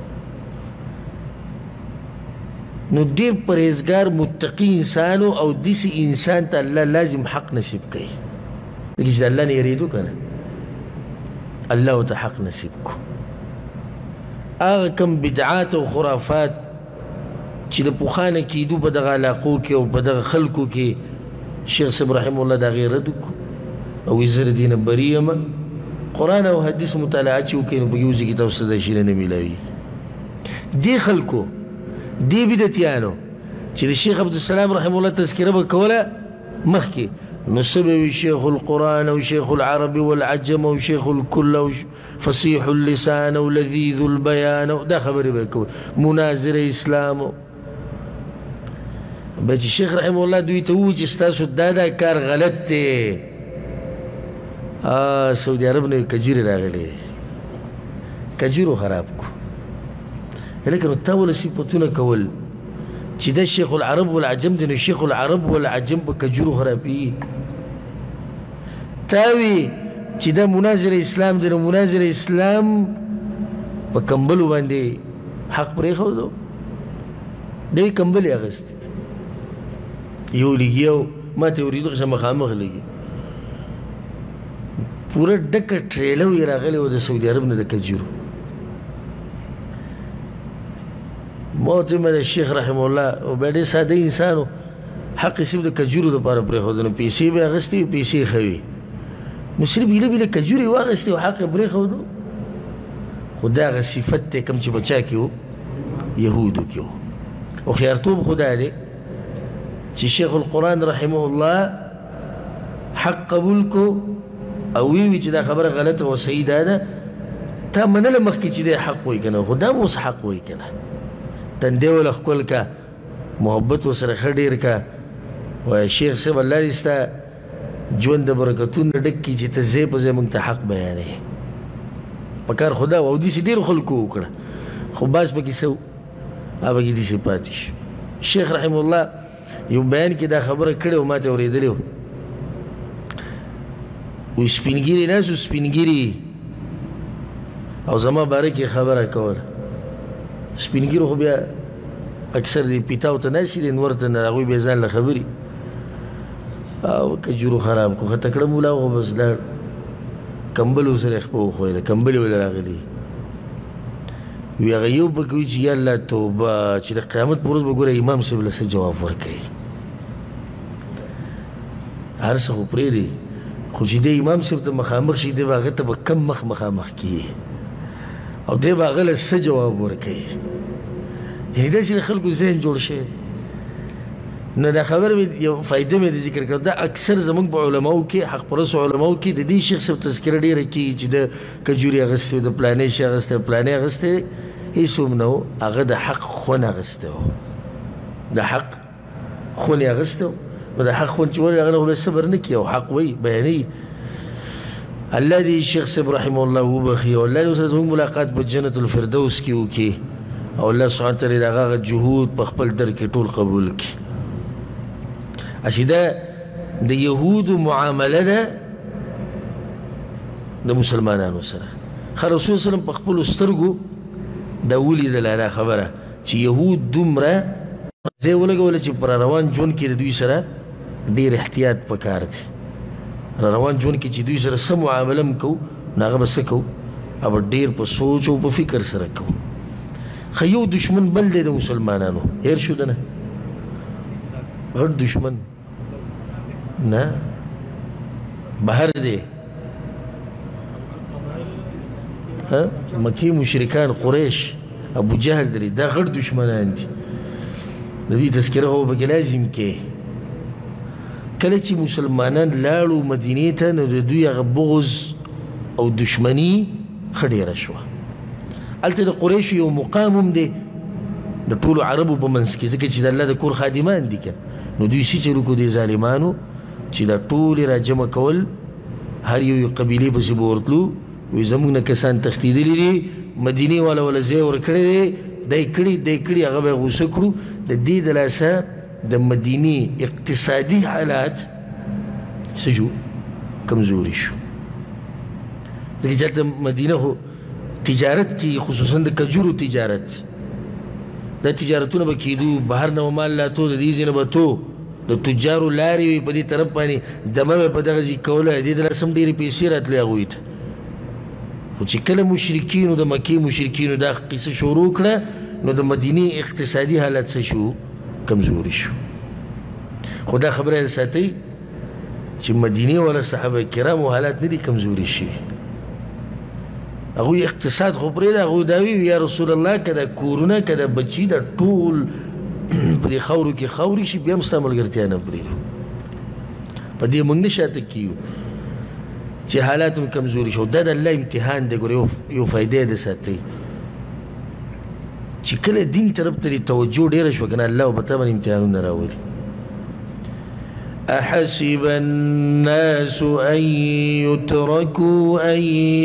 نو دیر پریزگار متقی انسانو او دیسی انسان تا اللہ لازم حق نصیب کئی لیکن چی دا اللہ نے یریدو کنا اللہ تا حق نصیب کو آغا کم بدعات و خرافات چی دا پوخانا کی دو پا دا علاقو کی او پا دا خلقو کی شیخ صاحب رحمه اللہ دا غیردو کو او ازر دین بریم قرآن او حدیث مطالعات چی وکینو بگیوزی کی توسط دا شیرن ملاوی دی خلقو دی بدتیانو چی دا شیخ عبدالسلام رحمه اللہ تذکرہ بکولا مخی نسبوي شيخ القرآن وشيخ العرب والعجم وشيخ الكل وفصيح اللسان ولذيذ البيان دا خبري بكو مناظر إسلام بجي الشيخ رحمه الله دوي توج استاسو دادا كار غلط سعودي عربنا كجير راغلي كجيرو خرابكو لكن التاول سيبوتونا كول چی دا شیخ العرب والعجم دینو شیخ العرب والعجم با کجورو خرابی تاوی چی دا مناظر اسلام دینو مناظر اسلام با کمبلو باندی حق پری خود دو دوی کمبلی اغستی یو لگیو ما تیوریدو قشا مخامخ لگی پورا ڈکا ٹریلو یہ راغلی و دا سعودی عرب نا دا کجورو موت میں الشیخ رحمه اللہ و بیڑے سادہ انسانو حق صرف دا کجورو دا پارا پری خودنو پیسی بے اغسطی و پیسی خوی مصرف بیلے بیلے کجوری واغسطی و حق پری خودنو خدا اغا صفت تے کم چی بچا کیو یہودو کیو و خیارتوب خدا دے چی شیخ القرآن رحمه اللہ حق قبول کو اویوی چی دا خبر غلط و سید آدھا تا منل مخی چی دے حق ہوئی کنا خدا موس حق ہوئی کنا تندې وله ښکل کا محبت ورسره ښه ډېر کا وایه شیخ صاحب الله دې ستا ژوند د برکتونو ډک کړي چې ته ځای په ځای موږ ته حق بیانوې په کار خدا و او داسې ډېرو خلکو وکړه خو بعض پکې څه و هغه پکې داسې پاتې شو شیخ رحمه الله یو بیان کې دا خبره کړې وه ما ته اورېدلې وه وایي سپینګیري ناست و سپینګیري او زما باره کې خبره کوله سپینګیرو خو بیا اکثر دی پیتاو ته ناستې دي نور ته نه هغوی بیا ځان له خبرې او کجورو خراب کو خطه کړه مولا خو بس لاړ کمبل ورسره یې خپه وښویله کمبل یې ولې راغلي وي هغه یو پکې وي چې یا الله توبه چې د قیامت په ورځ به ګوره امام صاحب له څه جواب ورکوي هر څه خو پرېږدي خو چې دی امام صاحب ته مخامخ شي دی به هغه ته به کم مخامخ کیږي او دی به هغه له څه جواب ورکوي یعنې داسې د خلکو ذهن جوړ شوی نو دا خبره مې یو فایده مې د ذکر کړه دا اکثر زموږ په علماو کې حق پرستو علماو کې د دې شیخ صاحب تذکره ډېره کېږي چې د کجوري اخیستی و د پلانې شي اخیستی و پلانې اخیستی هېڅ هم نه و هغه د حق خون اخیستی و د حق خون یې اخیستی و نو د حق خون چې ولې هغه نه خو بیا صبر نه کوي او حق وایي بیانوي الله دې شیخ صاحب رحمه الله وبخي او الله دې ورسره زموږ ملاقات په جنت الفردوس کې وکړي او الله سبحانه تعالی د هغه جهود په خپل در کې ټول قبول کړي اسی دا د یهودو معامله ده د مسلمانانو سره خو رسول صلی الله په خپلو سترګو دا ولیدله دا خبره چې یهود دومره ځای ولګوله چې په روان ژوند کې د دوی سره ډېر احتیاط پکار دی روان ژوند کې چې دوی سره څه معامله هم کوو نو هغه به څه کوو هغه به ډېر په سوچ او په فکر سره کوو خو یو دشمن بل دی د مسلمانانو هیر شو ده نه غټ دشمن نه بهر دی مکی مشرکان قریش ابو جهل دی دا غټ دشمنان دي د دوی تذکره خو پکې لازم کې کله چې مسلمانان لاړو مدینې ته نو د دوی هغه بغض او دشمني ښه ډېره شوه هلته د قریشو یو مقام هم دی د ټولو عربو په منځ کې ځکه چې د الله د کور خادمان دي که نو دوی څه چل وکړو دې ظالمانو چې دا ټولې را جمع کول هر یو قبیلې پسې به ورتلو وایي زموږ نه کسان تښتېدلي دي مدینې والا وله ځای ورکړی دی دی کړي هغه به یې غوسه کړو د دې د لاسه د مدینې اقتصادي حالات څه شو کمزوري شو ځکه چې هلته مدینه خو تجارت کې خصوصا د کجورو تجارت دا تجارتونه به کېدو بهر نه به مال راتو د دې ځای نه به تو د تجارو لارې وي په دې طرف باندې دمه به په دغه ځای کوله دې د لاسه هم ډېرې پیسې راتلې هغوی ته خو چې کله مشرکینو د مکې مشرکینو دا قصه شروع کړه نو د مدینې اقتصادي حالت څه شو کمزوري شو خو دا خبره یې ساتئ چې مدینې والا صحابه کرامو حالات نه دي کمزوري شوي هغوی اقتصاد خو پرېږده هغوی دا وي یا رسول الله که دا کورونه که دا بچي دا ټول په دې خاورو کې خاورې شي بیا هم ستا ملګرتیا نه پرېږدو په دې موږ نه شاته کیو چې حالات هم کمزوري شو دا د الله امتحان دی ګوره یو فایده ده ساتئ چې کله دین طرف ته توجه ډېره شوه که نه الله به تا باندې امتحانونه راولي أحسب الناس أن يتركوا أن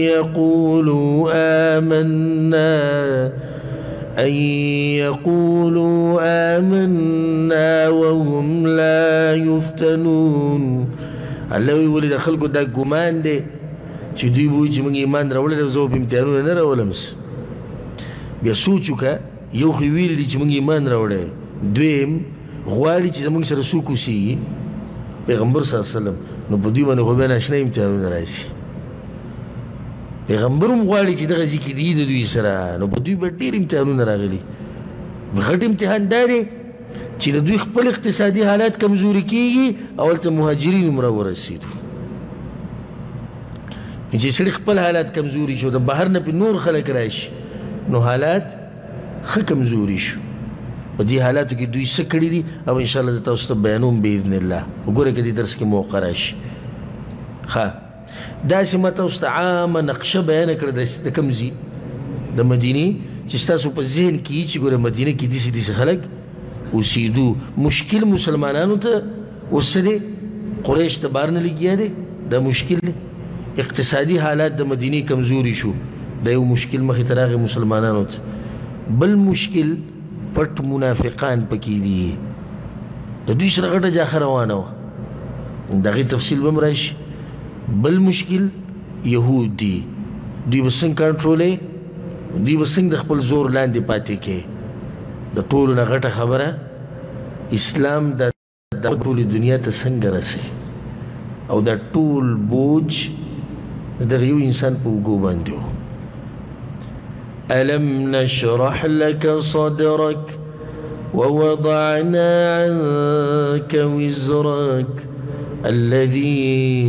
يقولوا آمنا وهم لا يفتنون الله ویلي د خلکو دا ګمان دی چې دوی به وایي چې موږ ایمان راوړلی دی زه به په امتحانونه نه راولم بیا سوچ وکړه یو خو ویلي دي چې موږ ایمان راوړی دویم غواړي چې زموږ سره څوک اوسېږي پیغمبر صلی الله علیه وسلم نو په دوی باندې خو بیا ناشنا امتحانونه راشي پیغمبر هم غواړي چې دغه ځای کې دي د دوی سره نو په دوی به ډېر امتحانونه راغلي غټ امتحان دا دی چې د دوی خپل اقتصادي حالات کمزوري کېږي او هلته مهاجرین هم راورسېدو چې سړي خپل حالات کمزوري شو د بهر نه پې نور خلک راشي نو حالات ښه کمزوري شو په دې حالاتو کې دوی څه کړي دي او انشاءالله زه تاسو ته بیانوم باذن الله وګوره که دې درس کې موقع راشي ښه داسې ما تاسو ته عامه نقشه بیانه کړه د کوم ځای د مدینې چې ستاسو په ذهن کې چې ګوره مدینه کې داسې خلک اوسېدو. مشکل مسلمانانو ته اوس څه دی؟ قریش د بار نه لګیا دی، دا مشکل دی. اقتصادي حالات د مدینې کمزوري شو، دا یو مشکل مخې ته راغی مسلمانانو ته. بل مشکل پټ منافقان پکې دي، د دوی سره غټه جاخه روانه وه، د هغې تفصیل به هم راشي. بل مشکل یهود دي، دوی به څنګه کنټرولوي، دوی به څنګه د خپل زور لاندې پاتې کوي. د ټولو نه غټه خبره اسلام د ټولې دنیا ته څنګه رسوي، او دا ټول بوج د دغه یو انسان په اوږو باندې و. ألم نشرح لك صدرك ووضعنا عنك وزرك الذي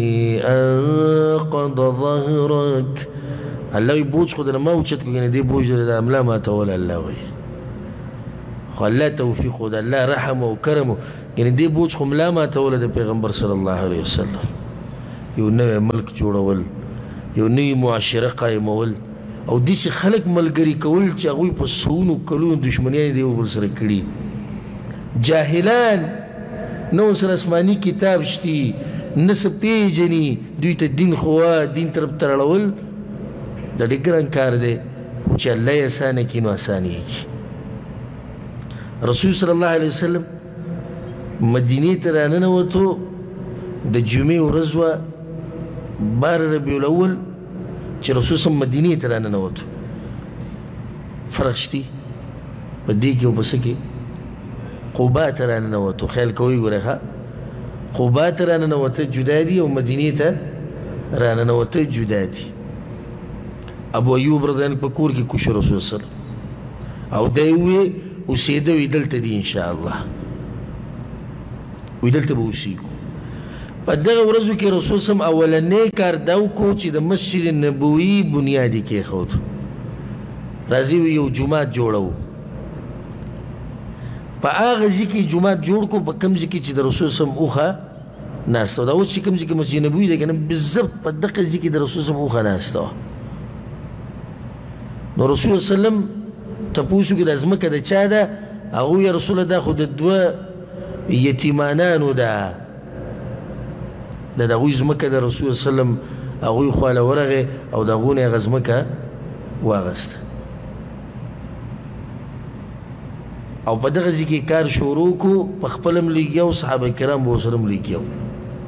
أنقض ظهرك. الله وی بوج خو دنه ما اوچت کړو، یعنې دې بوج د املا ماتول الله وی، خو الله توفیق و د الله رحم او کرم و، یعنې دې بوج خو ملا ماتوله د پیغمبر صلی الله علیه وسلم. یو نوی ملک جوړول، یو نوی معاشره قایمول، او داسې خلک ملګري کول چې هغوی په سونو کلونو دشمنیانې د یو بل سره کړي. جاهلان نه ورسره آسماني کتاب شتي، نه څه پېژني، دوی ته دین خوا دین طرف ته راړول دا ډېر ګران کار دی، چې الله یې اسانه کړي نو اسانه یې کړي. رسول صلی الله علیه وسلم مدینې ته راننوتو، د جمعې ورځ وه 12 ربیع الاول چې رسول صلی مدینې ته راننوتو. فرق شتي په دې کې او په څه کې؟ قبا ته راننوتو، خیال کوئ ګورئ ښه، قبا ته راننوته جدا دي او مدینې ته راننوته جدا دي. ابو ایوب رضی الله عنه په کور کې کوشو رسول صلی الله علیه وسلم، او دی وی اوسېده وی دلته دي انشاءالله، وی دلته به اوسېږو. په دغه ورځو کې رسول صلی الله علیه وسلم اولنی کار دا وکړو چې د مسجد نبوي بنیاد یې کېښود. راځي وی یو جومات جوړو. په هغه ځای کې جومات جوړ کړو، په کوم ځای کې چې د رسول صلی الله علیه وسلم اوښه ناسته وه. دا اوس چې کوم ځای کې مسجد نبوي دی که نه، بالضبط په دغه ځای کې د رسول صلی الله علیه وسلم اوښه ناسته وه. نو رسول صلی الله علیه وسلم تپوس وکړي دا ځمکه د چا ده؟ هغوی یا رسوله دا خو د 2 یتیمانانو ده، د هغوی ځمکه د رسول صلی الله علیه وسلم. هغوی خواله ورغې او د هغو نه یې هغه ځمکه واغسته، او په دغه ځای کې کار شروع کړو. په خپله هم لګیا و، صحابه کرام به ورسره هم لګیا و،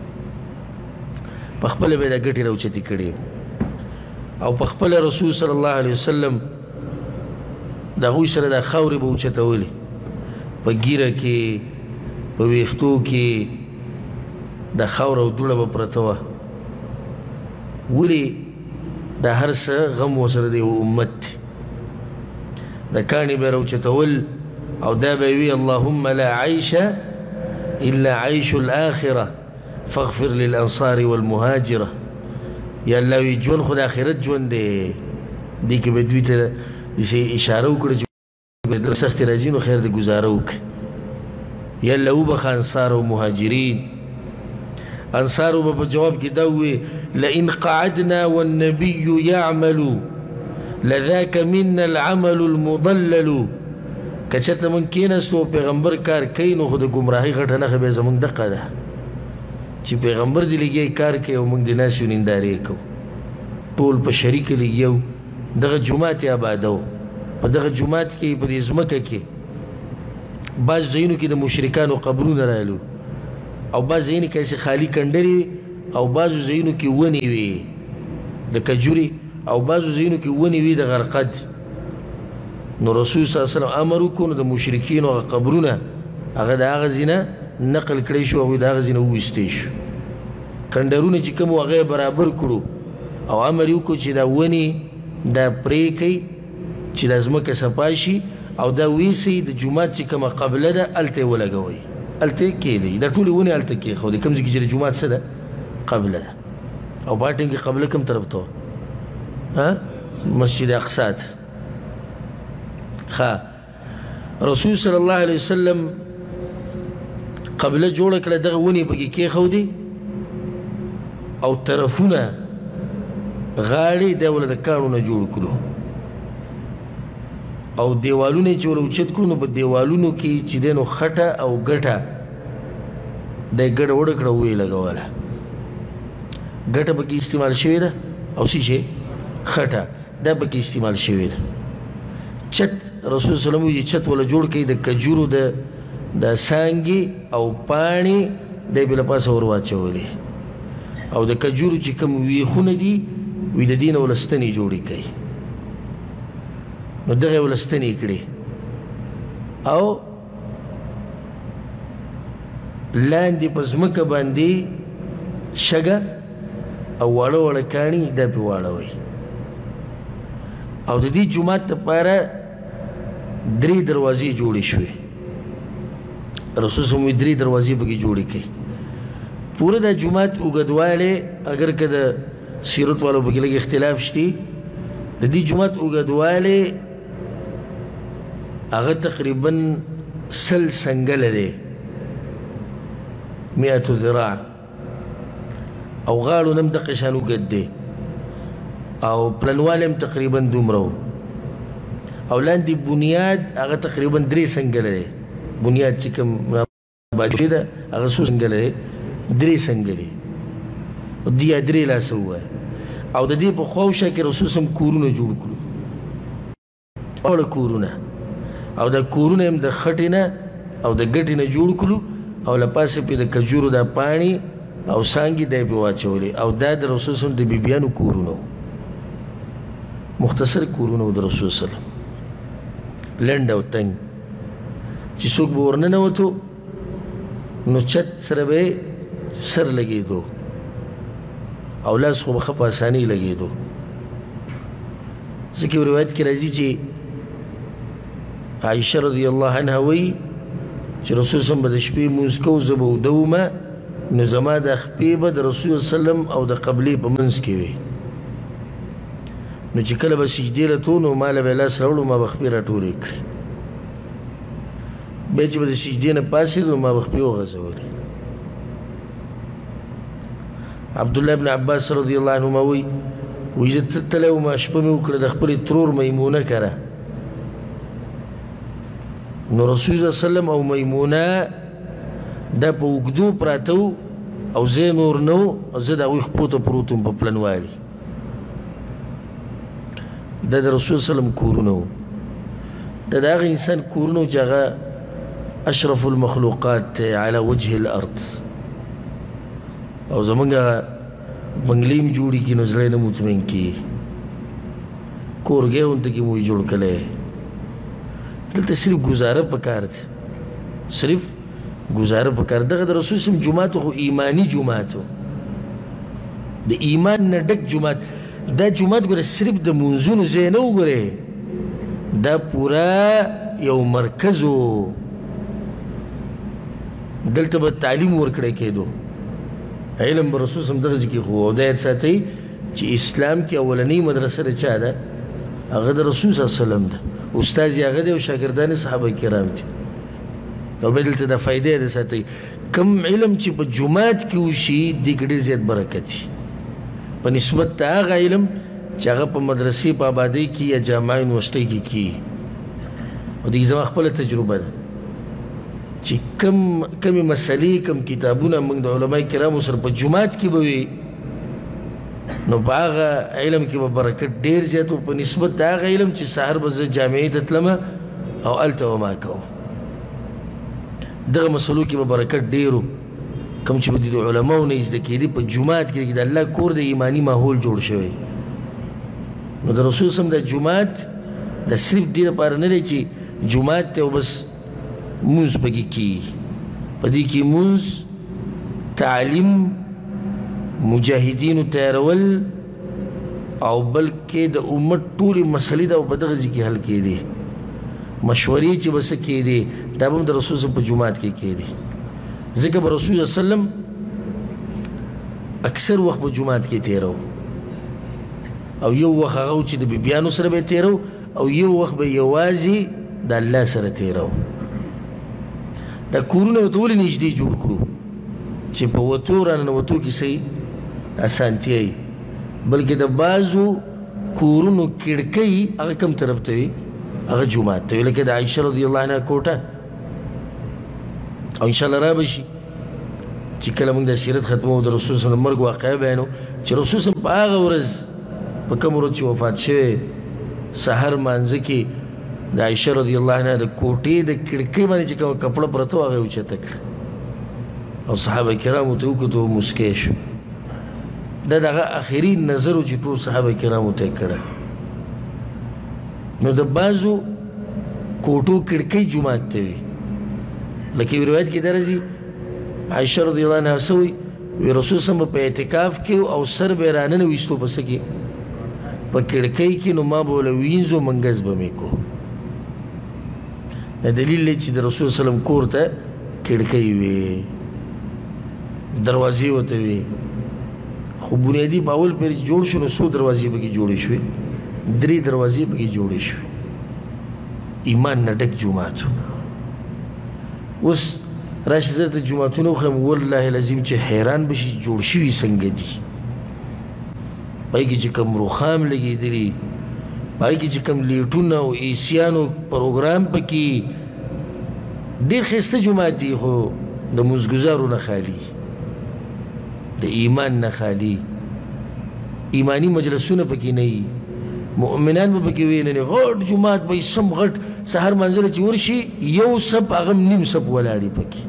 په خپله به یې دا ګټې راوچتې کړې، او په خپله رسول صلی الله علیه وسلم د هغوی سره دا خاورې به اوچتولې، په ګیره کې په ویښتو کې دا خاوره او دوړه به پرته وه. ولې؟ دا هر څه غم ورسره د یو امت دی. دا کاڼي به یې راوچتول، او دا به یې وي اللهم لا عیش الا عیش الاخره فاغفر للانصار والمهاجره. یا الله وی ژوند خو د آخرت ژوند دی. دې کې به دوی ته داسې اشاره وکړه چې سختې راځي نو خیر د ګزاره وکړي. یا الله وبخه انصار او مهاجرین. انصارو به په جواب کې دا ووایي لئن قعدنا والنبي يعمل لذاك منا العمل المضلل. که چېرته موږ کېناستو پیغمبر کار کوي نو خو د ګمراهۍ غټه نښه بیا زموږ دقه ده چې پیغمبر دې لګیا کار کوي او موږ د ناستې نندارې کوو، ټول په شریکه لګیا وو. دغه جومات یې آباده و. په دغه جومات کې په دې ځمکه کې بعض ځایونو کې د مشرکانو قبرونه رالو، او بعض ځایونو کې خالي کنډرې وي، او بعضو ځایونو کې ونې وي د کجوري، او بعضو ځایونو کې ونې وي د غرقد. نو رسول صلی الله علیه وسلم امر وکړو، نو د مشرکینو هغه قبرونه هغه د هغه ځای نه نقل کړی شو، هغوی د هغه ځای نه وویستی شو. کنډرونه چې کوم هغه یې برابر کړو، او امر یې وکړو چې دا ونې دا پرې کوي چې دا ځمکه صفا شي، او دا ویسئ د جومات چې کومه قبله ده هلته یې ولګوئ، هلته یې کېږدئ. دا ټولې ونې هلته کېښودې، کوم ځای کې چې د جومات څه ده؟ قبله ده. او په هر ټایم کې قبله کوم طرف ته وه؟ مسجد اقصی ته. رسول صلی الله علیه وسلم قبله جوړه کړه، دغه ونې پکې کېښودې، او طرفونه غاړې دا وله د کاڼو نه جوړ کړو. او دیوالونه چې ول اوچت کړو نو په دیوالونو کې چې دی نو خټه او ګټه دا یې ګډه وډه کړه ویې لګوله ګټه پکې استعمال شوې ده او څه شی خټه دا پکې استعمال شوې ده چت رسول صلی الله علیه وسلم وایي چت ولا جوړ کړي د کجورو د سانګې او پاڼې دی بې له پاسه ور واچولې او د کجورو چې کوم ویښونه دي وي د دې نه وله ستنې جوړې کوي نو دغه یې وله ستنې کړې او لاندې په ځمکه باندې شګه او واړه واړه کاڼي دا پې واړوئ او د دې جومات دپاره 3 دروازې جوړې شوې رسول صلی الله علیه وسلم 3 دروازې پکې جوړې کړې پوره دا جومات اوږدوالی اگر که د سیرت والو پکې لږ اختلاف شتي د دې جومات اوږدوالی هغه تقریبا 100 سنګله دی 100 ذراع او غاړو نه هم دقه شان اوږد دی او پلنوالی هم تقریبا دومره و او لاندې بنیاد هغه تقریبا 3 سنګله دی بنیاد چې کوم باجوې ده هغه څو سنګله دی 3 سنګلې دې یا 3 لاسه ووایه او د دې په خواوشا کې رسول صلی کورونه جوړ کړو اوله کورونه او دا کورونه هم د خټې نه او د ګټې نه جوړ کړو او له پاسه پې د کجورو دا پاڼې او سانګې دی پې واچولې او دا د رسول صلی د بیبیانو کورونه مختصر کورونه و د رسول صلی لنډ او تنګ چې څوک به ورننوتو نو چت سره به سر لګېدو او لاس خو به ښه په اسانۍ لګېدو ځکه یو روایت کې راځي چې عایشه رضی الله عنها وایي چې رسول صلی به د شپې لمونځ کوو زه به اوده ومه نو زما دا خپې به د رسول وسلم او د قبلې په منځ کې وي نو چې کله به سجدې له تو نو ما له به یې لاس راوړو ما به خپې راټولې کړې بیا چې به د سجدې نه پاڅېدو ما به خپې وغځولې عبدالله ابن عباس رضی الله عنهما وایي زه تللی وم شپه مې وکړه د خپلې ترور میمونه کره نو رسول صلی وسلم او میمونه دا په اوږدو پراته وو او ځای نور نه و او زه د هغوی خپو ته پروت وم په پلنوالي دا د رسول وسلم کورونه وو دا د هغه انسان کورونه وو چې هغه اشرف المخلوقات على وجه الارض او زمونږ بنګلې هم جوړې کړي نو زړی نه مطمئن کېږي کورګی غونته کې مو یې جوړ کړی دلته صرف ګزاره پکار دی صرف ګزاره پکار دغه د رسول صلی جومات خو ایمانی جومات و د ایمان نه ډک جومات دا جومات ګوره صرف د منځونو ځای نه وګورې دا پوره یو مرکز و دلته به تعلیم ورکړی کېدو علم به رسول صلی دغه ځای کې خو او دا یاد ساتئ چې اسلام کې اولنۍ مدرسه د چا ده هغه د رسول صلی الله علیه وسلم ده استاد یې هغه دی او شاګردان یې صحابه کرام دي او بیا دلته د فایدې د ساتئ کوم علم چې په جومات کې وشي دې کې ډېر زیات برکت وي په نسبت د هغه علم چې هغه په مدرسې په آبادۍ کې یا جامعه یونیورسټۍ کې کېږي او دې زما خپله تجربه ده چې کمې مسلې کم کتابونه موږ د علما کرامو سره په جومات کې به وي نو په هغه علم کې به برکت ډېر زیات و په نسبت د هغه علم چې سهار به زه جامعې ته تلمه او هلته به ما کوم دغه مسلو کې به برکت ډېر و کوم چې به د علماو نه زده کېدي په جومات کې د الله کور د ایماني ماحول جوړ شوی نو د رسول صلی د جومات د صرف دې لپاره نه دی چې جومات ته او بس مونځ پکې کېږي په دې کې مونځ تعلیم مجاهدینو تیارول او بلکې د امت ټولې مسلې ده او په دغه ځای کې حل کېدې مشورې چې به څه کېدې دا به هم د رسول صلی په جومات کې کېدې ځکه به رسول وسلم اکثر وخت په جومات کې تېرو او یو وخت هغه و چې د بیبیانو سره به یې تېرو او یو وخت به یوازې د الله سره تېرو دا کورونه ورته ولې نږدې جوړ کړو چې په وتو راننوتو کې صحیح اسانتیا وي بلکې د بعضو کورونو کړکۍ هغه کوم طرف ته وي هغه جومات ته لکه د عایشه رضی الله عنها کوټه او انشاءالله را به شي چې کله موږ د سیرت ختمو د رسول صلی الله علیه وسلم مرګ واقعه بیانو چې رسول صلی الله علیه وسلم په هغه ورځ په کوم ورځ چې وفات شوی سحر مانځه کې د عایشه رضی الله عنها د کوټې د کړکۍ باندې چې کوم کپړه پرته وه هغه یې اوچته کړه او صحابه کرامو ته وکتو مسکی شو دا دغه آخري نظر و چې ټول صحابه کرامو ته یې کړه نو د بعضو کوټو کړکۍ جومات ته وي لکه یو روایت کې دا راځي عایشه رضی الله عنها څه وایي وی رسول صلی الله په اعتکاف کې او سر به یې راننه ویستو په څه کې په کړکۍ کې نو ما به ورله وینځو منګز به مې کو دلیل دی چې د رسول صلی الله علیه وسلم کور ته کړکۍ وې دروازې ورته وې خو بنیادي په اول پیر جوړ شو نو څو دروازې پکې جوړې شوې 3 دروازې پکې جوړې شوې ایمان نه ډک جومات اوس راشي زه ته جوماتونه وښیم والله العظیم چې حیران به شي جوړ شوي څنګه دي پای کې چې کوم رخام لګېدلي پای کې چې کوم لیټونه او ایسیانو پروګرام پکې ډېر ښایسته جومات دي خو د مزګزارو نه خالي د ایمان نه خالي ایمانی مجلسونه پکې نه وي مؤمنان به پکې وي نه غټ جومات به سم غټ سحر منزله چې ورشي یو سب هغه نیم سب ولاړې پکې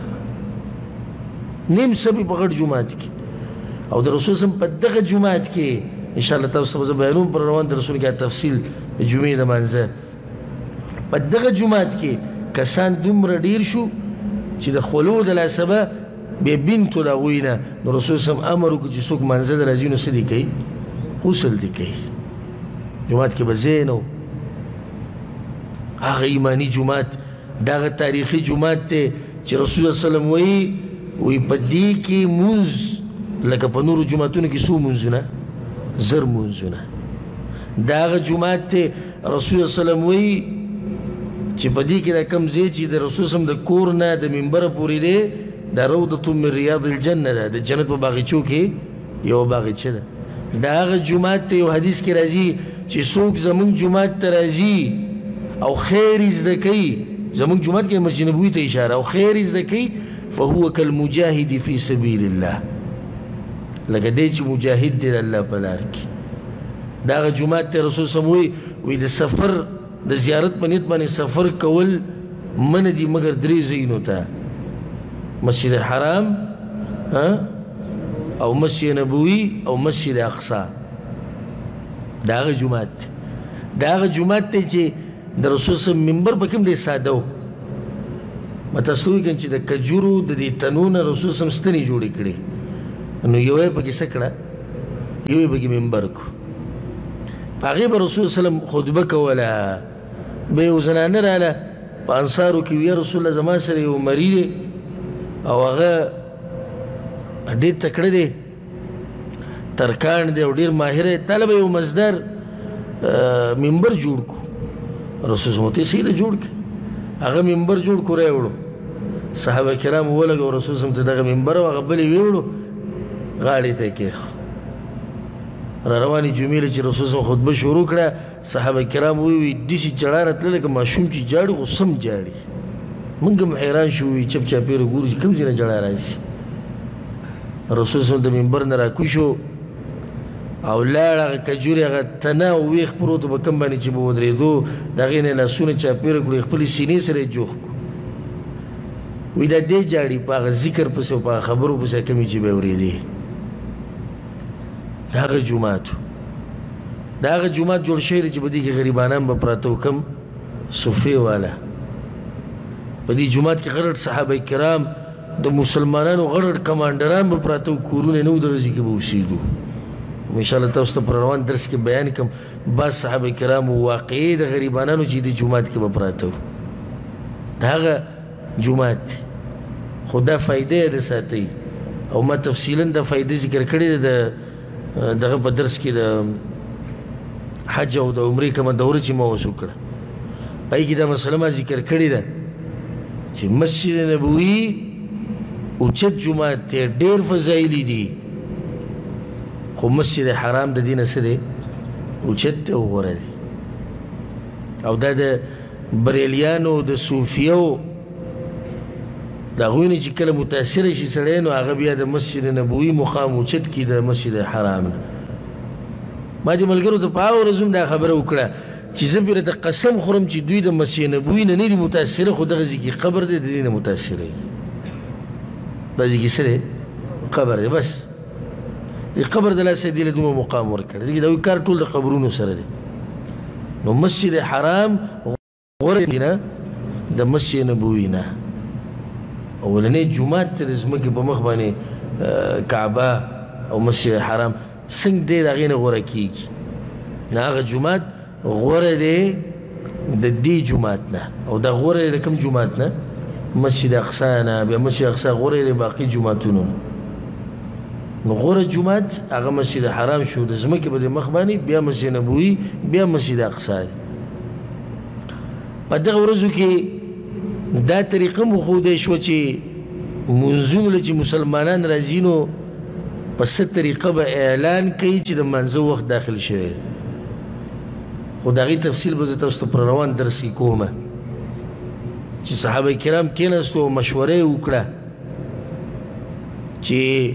نیم سب په غټ جومات کې او د رسول صلی په دغه جومات کې ان شاء الله تاسو ته بیانوم پر روان د رسول کې تفصیل جمعې د مانځه په دغه جومات کې کسان دومره ډیر شو چې د خولو د لاسبه بې بنتو د هغوی نه نو رسول صلی امر وکړو چې څوک مانځه د راځي نو څه دې کوي غسل دې کوي جومات کې به ځای نه و هغه ایماني جومات دغه تاریخي جومات دی چې رسول الله صلی الله وایي په دې کې مونځ لکه په نورو جوماتونو کې څو مونځونه 1000 مونځونه دا هغه جومات دی رسول الله صلی الله وایي چې په دې کې دا کوم ځای چې د رسول صلی د کور نه د منبره پورې دی دا روضة من ریاض الجنه ده د جنت په باغچو کې یو باغچه ده دا هغه جومات ته یو حدیث کې راځي چې څوک زمونږ جومات ته راځي او خیر یې زده کوي زمونږ جومات کې مسجد نبوي ته اشاره او خیر یې زده کوي فهو كالمجاهد في سبيل الله لکه دی چې مجاهد دی د الله په لار کې دا هغه جومات ته رسول صلی الله وایي د سفر د زیارت په نیت باندې سفر کول منع دي مګر 3 ځایونو ته مسجد حرام او مسجد نبوي او مسجد اقصا دا هغه جومات دا هغه جومات دی چې د رسول صلی منبر په کوم دی ساده و ما تاسو وایي چې د کجورو د دې تنونه رسول صلی ستنې جوړې کړې نو یو یې پکې څه کړه یو یې پکې منبر کو په هغې به رسول صلی خطبه کوله به یو زنانه راله په انصارو کې وی رسول الله زما سره یو مري دی او هغه ډېر تکړه دی ترکاڼ دی او ډېر ماهر دی تاله به یو مزدار منبر جوړ کو رسول صلی الله صحیح جوړ کړ هغه منبر جوړ کو راوړو صحابه کرام ولګو رسول صلی الله دغه منبر او هغه بلې ویوړو غاړې ته کې را روانې جمعې چې رسول صلی خطبه شروع کړه صحابه کرام وی داسې جړا راتله لکه ماشوم چې جاړي خو سم جاړي موږ هم حیران شو چپ چاپېره ګورو چې کوم ځای نه جړا راشي رسول صلی د منبر نه راکوز شو او لاړ هغه کجورې هغه تنه او ویښ پروت په کوم باندې چې به ودرېدو د هغې نه یې لاسونه چاپېره کړو خپلې سینې سره یې جوخ کړو وی دا دی جاړي په هغه ذکر پسې او په هغه خبرو پسې کمې چې به یې اورېدې د هغه جومات د هغه جومات جوړ شوی دی چې په دې کې غریبانان به پراته و کم صفې والا په دې جومات کې غرډ صحابه کرام د مسلمانانو غرډ کمانډران به پراته و کورونه نه و دغه ځای کې به اوسېدو انشاءالله تاسو ته پر روان درس کې بیان کوم بعض صحابه کرامو واقعي د غریبانانو چې د جومات کې به پراته و د هغه جومات خو دا فایده یې د ساتئ او ما تفصیلا دا فایده ذکر کړې ده دغه په درس کې د حج او د عمرې کومه دوره چې ما اوس وکړه پای کې دا مسله ما ذکر کړې ده چې مسجد نبوي اوچت جومات دی ډېر فضایلي دي خو مسجد حرام د دې نه څه دی اوچت دی او غوره دی او دا د بریلیانو د صوفیو د هغوی نه چې کله متاثره شي سړی نو هغه بیا د مسجد نبوي مقام اوچت کړي د مسجد حرام نه. ما دې ملګرو ته په هغه ورځ هم دا خبره وکړه چې زه پرې ته قسم خورم چې دوی د مسجد نبوي نه نه دي متاثره، خو دغه ځای کې قبر دی د دې نه متاثره وي. دا ځای کې څه دی؟ قبر دی. بس قبر د لاسه دې له دومره مقام ورکړی ځکه دا کار ټول د قبرونو سره دی. نو مسجد حرام غوره دی نه د مسجد نبوي نه. اولنی جمعات ته د ځمکې په مخ باندې کعبه او مسجد حرام څنګه دی د هغې نه غوره کېږي؟ نه هغه جمعات غوره دی د دې جمعات نه، او دا غوره دی د کوم جمعات نه؟ مسجد اقصی نه. بیا مسجد اقصی غوره دی باقي جمعاتونو نه. نو غوره جمعات هغه مسجد حرام شو د ځمکې په دې مخ باندې، بیا مسجد نبوي، بیا مسجد اقصی. په دغه ورځو کې دا طریقه مخودی شوه چې منځونو له چې مسلمانان راځي نو په څه طریقه به اعلان کوي چې د منځه وخت داخل شوی. خو د هغې تفصیل به زه تاسو ته پر روان درس کې کومه چې صحابه کرام کېناستو او مشوره یې وکړه چې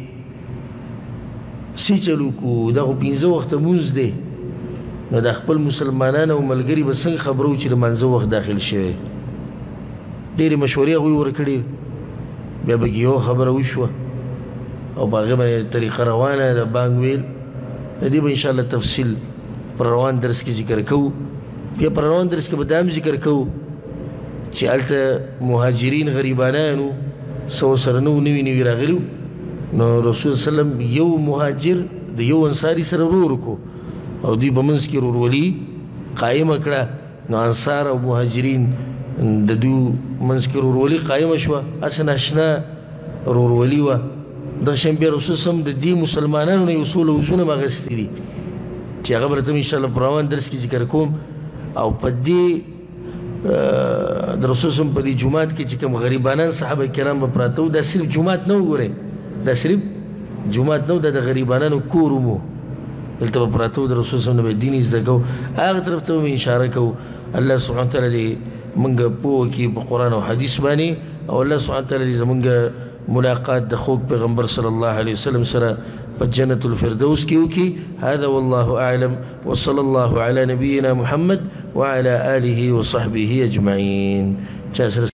څه چل وکړو، دا خو 5 وخته مونځ دی، نو د خپل مسلمانان او ملګري به څنګه خبرو چې د منځه وخت داخل شوی. ډېرې مشورې هغوی ورکړې، بیا به یو خبره وشوه او په هغې باندې طریقه روانه د بانګ ویل. د دې به انشاءالله تفصیل پر روان درس کې ذکر کوو. بیا پر روان درس کې به دا هم ذکر کوو چې هلته مهاجرین غریبانانو څه ورسره نه وو، نوي راغلي وو. نو رسول وسلم یو مهاجر د یو انصاري سره ورور کو او دوی په منځ کې ورورولي قایمه کړه. نو انصار او مهاجرین د دوی منځ کې ورورولي قایمه شوه، هسې ناشنا ورورولي وه. دغه شان بیا رسول صلم د دې مسلمانانو نه یو څو لوظونه م اخیستي دي چې هغه به راته انشاءالله په روان درس کې ذکر کوم. او په دې د رسول صلم په دې جومات کې چې کوم غریبانان صحابه کرام به پراته وو، دا صرف جومات نه و، ګورئ دا صرف جومات نه و، دا د غریبانانو کور هم و. دلته به پراته وو، د رسول صلم نه به دین زده کوو. هغه طرف ته به اشاره کوو. الله سبحانه وتعالی دې موږ پوه کړي په قرآن او حدیث باندې، او الله سبحانه وتعالی دې زموږ ملاقات د خوږ پیغمبر صلی الله علیه وسلم سره په جنة الفردوس کې وکړي. هذا والله أعلم، وصلى الله على نبينا محمد وعلى آله وصحبه أجمعين.